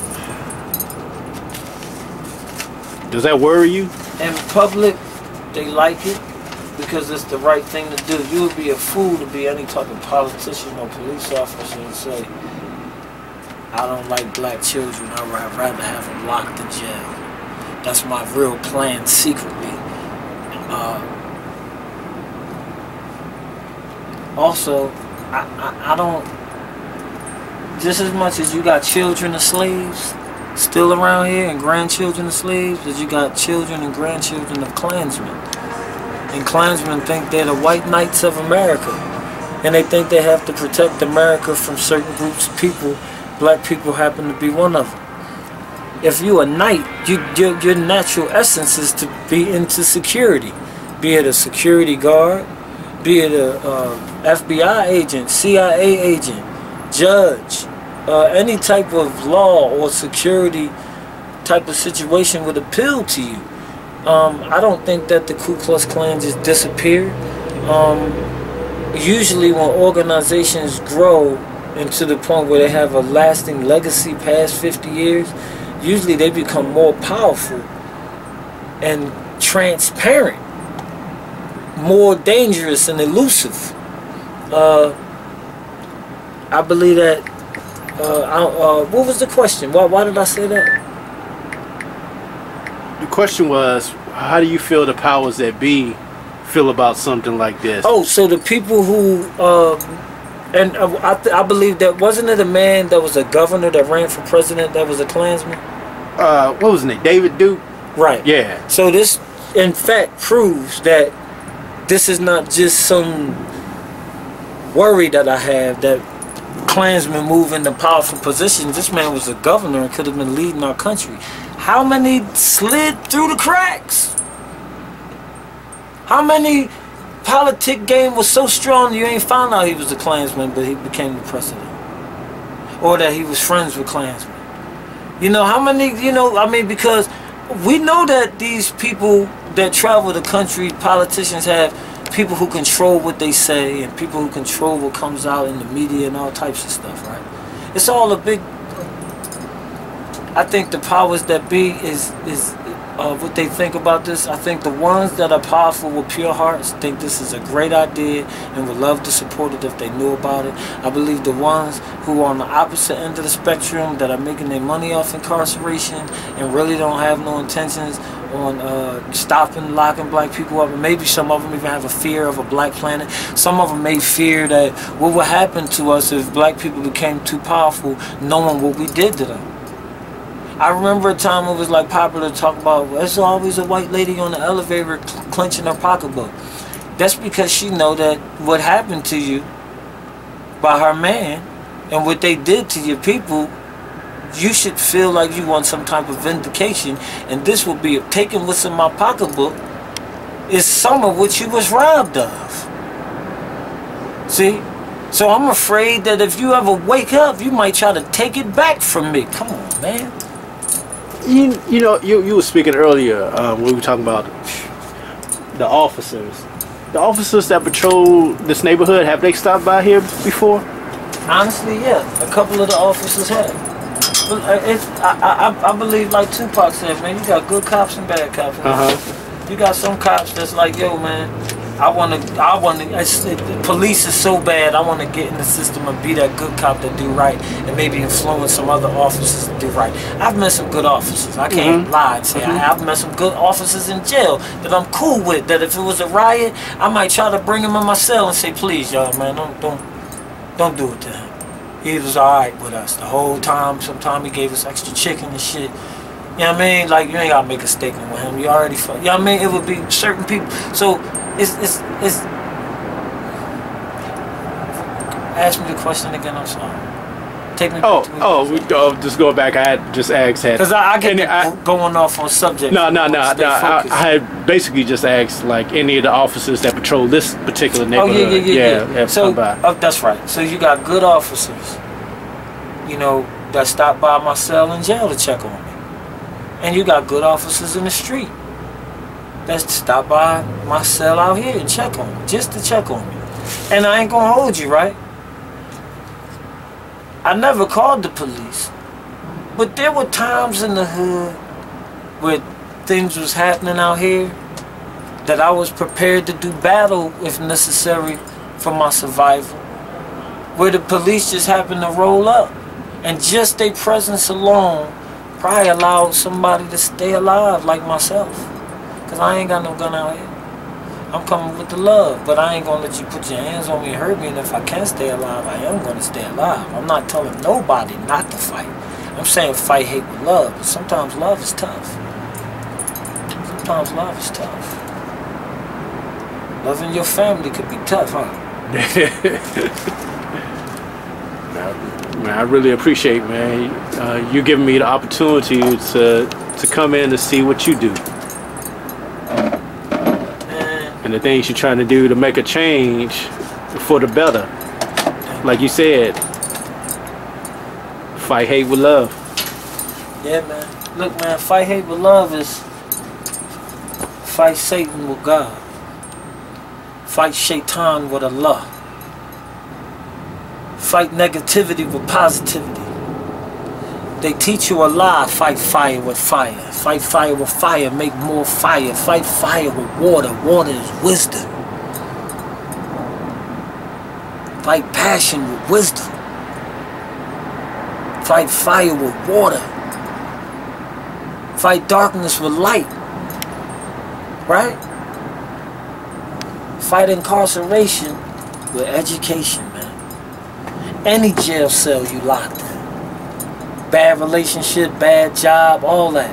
Does that worry you? In public, they like it because it's the right thing to do. You would be a fool to be any type of politician or police officer and say, I don't like black children, I'd rather have them locked in jail. That's my real plan secretly. Uh, also, I, I, I don't, just as much as you got children of slaves still around here and grandchildren of slaves, as you got children and grandchildren of Klansmen. And Klansmen think they're the white knights of America. And they think they have to protect America from certain groups of people. Black people happen to be one of them. If you're a knight, you, your, your natural essence is to be into security. Be it a security guard, be it a uh, F B I agent, C I A agent, judge, uh, any type of law or security type of situation would appeal to you. Um, I don't think that the Ku Klux Klan just disappeared. Um, usually when organizations grow into the point where they have a lasting legacy past fifty years, usually they become more powerful and transparent, more dangerous and elusive. Uh, I believe that, uh, I, uh, what was the question? Why, why did I say that? The question was, how do you feel the powers that be feel about something like this? Oh, so the people who, uh, and I, th I believe that, wasn't it a man that was a governor that ran for president that was a Klansman? Uh, what was his name? David Duke? Right. Yeah. So this, in fact, proves that this is not just some worry that I have that Klansmen move into powerful positions. This man was a governor and could have been leading our country. How many slid through the cracks? How many politic game was so strong you ain't found out he was a Klansman, but he became the president? Or that he was friends with Klansmen? You know, how many, you know, I mean, because we know that these people that travel the country, politicians have people who control what they say and people who control what comes out in the media and all types of stuff, right? It's all a big, I think the powers that be is, is uh, what they think about this. I think the ones that are powerful with pure hearts think this is a great idea and would love to support it if they knew about it. I believe the ones who are on the opposite end of the spectrum that are making their money off incarceration and really don't have no intentions on uh, stopping, locking black people up, and maybe some of them even have a fear of a black planet. Some of them may fear that what would happen to us if black people became too powerful, knowing what we did to them. I remember a time it was like popular to talk about, well, there's always a white lady on the elevator cl clenching her pocketbook. That's because she know that what happened to you by her man and what they did to your people, you should feel like you want some type of vindication, and this will be taking what's in my pocketbook is some of what you was robbed of. See? So I'm afraid that if you ever wake up, you might try to take it back from me. Come on, man. You, you know, you, you were speaking earlier uh, when we were talking about the officers. The officers that patrol this neighborhood, have they stopped by here before? Honestly, yeah. A couple of the officers have. But it's, I, I, I believe, like Tupac said, man, you got good cops and bad cops. Uh-huh. You got some cops that's like, yo, man, I want to, I want to, the police is so bad, I want to get in the system and be that good cop that do right and maybe influence some other officers to do right. I've met some good officers. I can't mm-hmm. lie and say mm-hmm. I, I've met some good officers in jail that I'm cool with, that if it was a riot, I might try to bring them in my cell and say, please, y'all, man, don't, don't, don't do it to him. He was alright with us the whole time. Sometimes he gave us extra chicken and shit. You know what I mean? Like, you ain't gotta make a statement with him. You already fuck. You know what I mean? It would be certain people. So, it's, it's, it's. Ask me the question again, I'm sorry. Take me Oh, back to oh, we go, just go back. I had just asked. Because I, I get I, going off on subject. No, no, no, no. I, I had basically just asked, like, any of the officers that patrol this particular neighborhood. Oh, yeah, yeah, yeah. yeah, yeah. have so, come by. Uh, that's right. So, you got good officers, you know, that stop by my cell in jail to check on me. And you got good officers in the street that stop by my cell out here and check on me, just to check on me. And I ain't gonna hold you, right? I never called the police, but there were times in the hood where things was happening out here that I was prepared to do battle if necessary for my survival, where the police just happened to roll up and just their presence alone probably allowed somebody to stay alive like myself. Because I ain't got no gun out here. I'm coming with the love, but I ain't going to let you put your hands on me and hurt me, and if I can stay alive, I am going to stay alive. I'm not telling nobody not to fight. I'm saying fight hate with love, but sometimes love is tough. Sometimes love is tough. Loving your family could be tough, huh? Man, I really appreciate, man, uh, you giving me the opportunity to to come in and see what you do. And the things you're trying to do to make a change for the better. Like you said, fight hate with love. Yeah, man. Look, man, fight hate with love is fight Satan with God. Fight Shaitan with Allah. Fight negativity with positivity. They teach you a lie. Fight fire with fire. Fight fire with fire. Make more fire. Fight fire with water. Water is wisdom. Fight passion with wisdom. Fight fire with water. Fight darkness with light. Right? Fight incarceration with education, man. Any jail cell you locked in. Bad relationship, bad job, all that.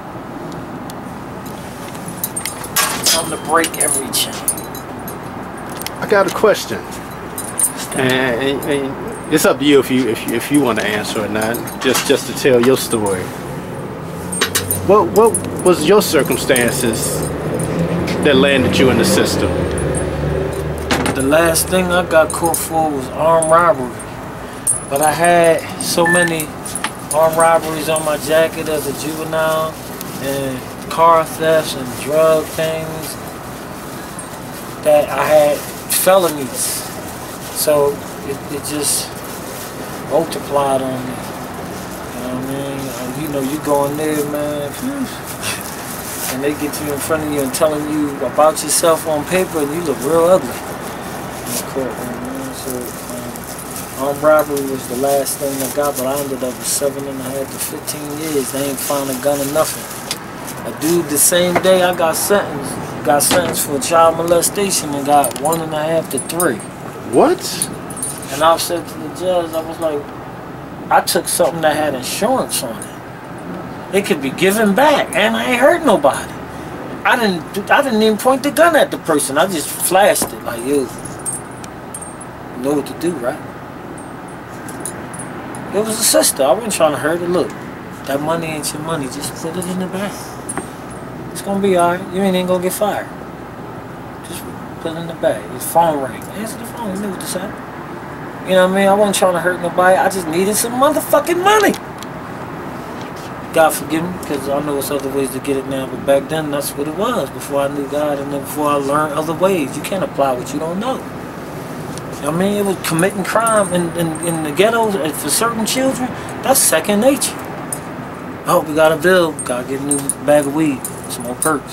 Time to break every chain. I got a question, and, and, and it's up to you if you if you, if you want to answer or not. Just just to tell your story. What what was your circumstances that landed you in the system? The last thing I got caught for was armed robbery, but I had so many armed robberies on my jacket as a juvenile, and car thefts and drug things, that I had felonies. So it, it just multiplied on me. You know what I mean? And you know, you go in there, man. and they get you in front of you and telling you about yourself on paper, and you look real ugly in the courtroom, man. So um, armed robbery was the last thing I got, but I ended up with seven and a half to fifteen years. They ain't found a gun or nothing. A dude the same day I got sentenced, got sentenced for child molestation and got one and a half to three. What? And I said to the judge, I was like, I took something that had insurance on it. It could be given back, and I ain't hurt nobody. I didn't. I didn't even point the gun at the person. I just flashed it like, yo, you know what to do, right? It was a sister. I wasn't trying to hurt her. Look, that money ain't your money. Just put it in the bag. It's gonna be alright. You ain't even gonna get fired. Just put it in the bag. Your phone rang. Answer the phone. You knew what to say. You know what I mean? I wasn't trying to hurt nobody. I just needed some motherfucking money. God forgive me, because I know it's other ways to get it now, but back then that's what it was, before I knew God and then before I learned other ways. You can't apply what you don't know. You know what I mean? It was committing crime in, in, in the ghettos and for certain children, that's second nature. Oh, we got a bill, gotta get a new bag of weed, some more perks.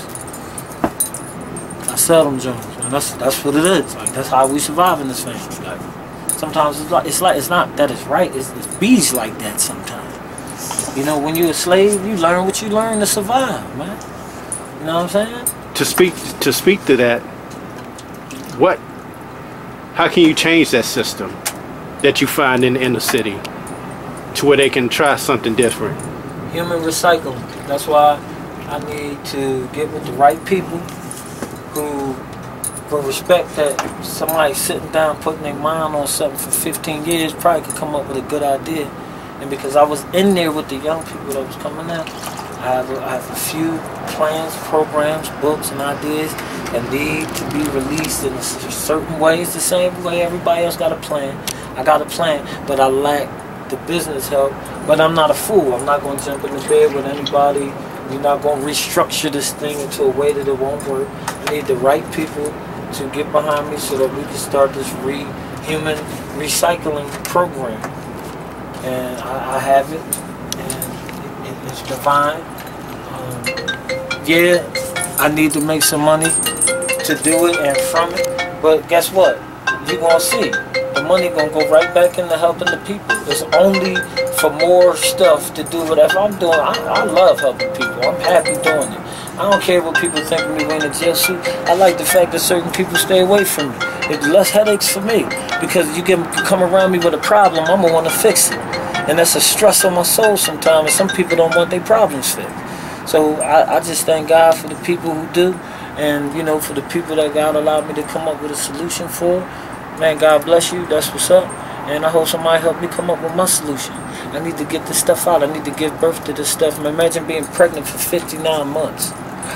I sell them Jones, man. That's that's what it is. Like, that's how we survive in this family. Like, sometimes it's like it's like it's not that it's right, it's, it's bees like that sometimes. You know, when you're a slave, you learn what you learn to survive, man. You know what I'm saying? To speak to speak to that, what? How can you change that system that you find in the inner city to where they can try something different? Human recycling. That's why I need to get with the right people who will respect that somebody sitting down putting their mind on something for fifteen years probably could come up with a good idea. And because I was in there with the young people that was coming out, I have a, I have a few plans, programs, books, and ideas that need to be released in a certain way. It's the same way everybody else got a plan. I got a plan, but I lack the business help. But I'm not a fool. I'm not going to jump in the bed with anybody. We're not going to restructure this thing into a way that it won't work. I need the right people to get behind me so that we can start this re human recycling program. And I, I have it, and it, it, it's divine. Um, yeah, I need to make some money to do it and from it, but guess what? You're gonna see. The money gonna go right back into helping the people. It's only for more stuff to do whatever I'm doing. I, I love helping people. I'm happy doing it. I don't care what people think of me wearing a jail suit. I like the fact that certain people stay away from me. It's less headaches for me, because you can come around me with a problem, I'm gonna want to fix it. And that's a stress on my soul sometimes, and some people don't want their problems fixed. So I, I just thank God for the people who do, and you know, for the people that God allowed me to come up with a solution for. Man, God bless you, that's what's up. And I hope somebody help me come up with my solution. I need to get this stuff out. I need to give birth to this stuff. Man, imagine being pregnant for fifty-nine months.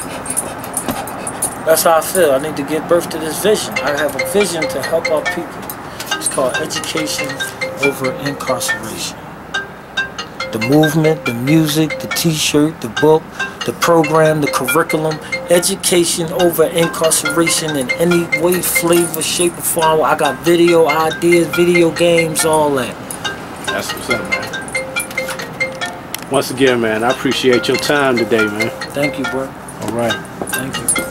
That's how I feel. I need to give birth to this vision. I have a vision to help our people. It's called Education Over Incarceration. The movement, the music, the t-shirt, the book, the program, the curriculum, education over incarceration in any way, flavor, shape, or form. I got video ideas, video games, all that. That's what's up, man. Once again, man, I appreciate your time today, man. Thank you, bro. All right. Thank you.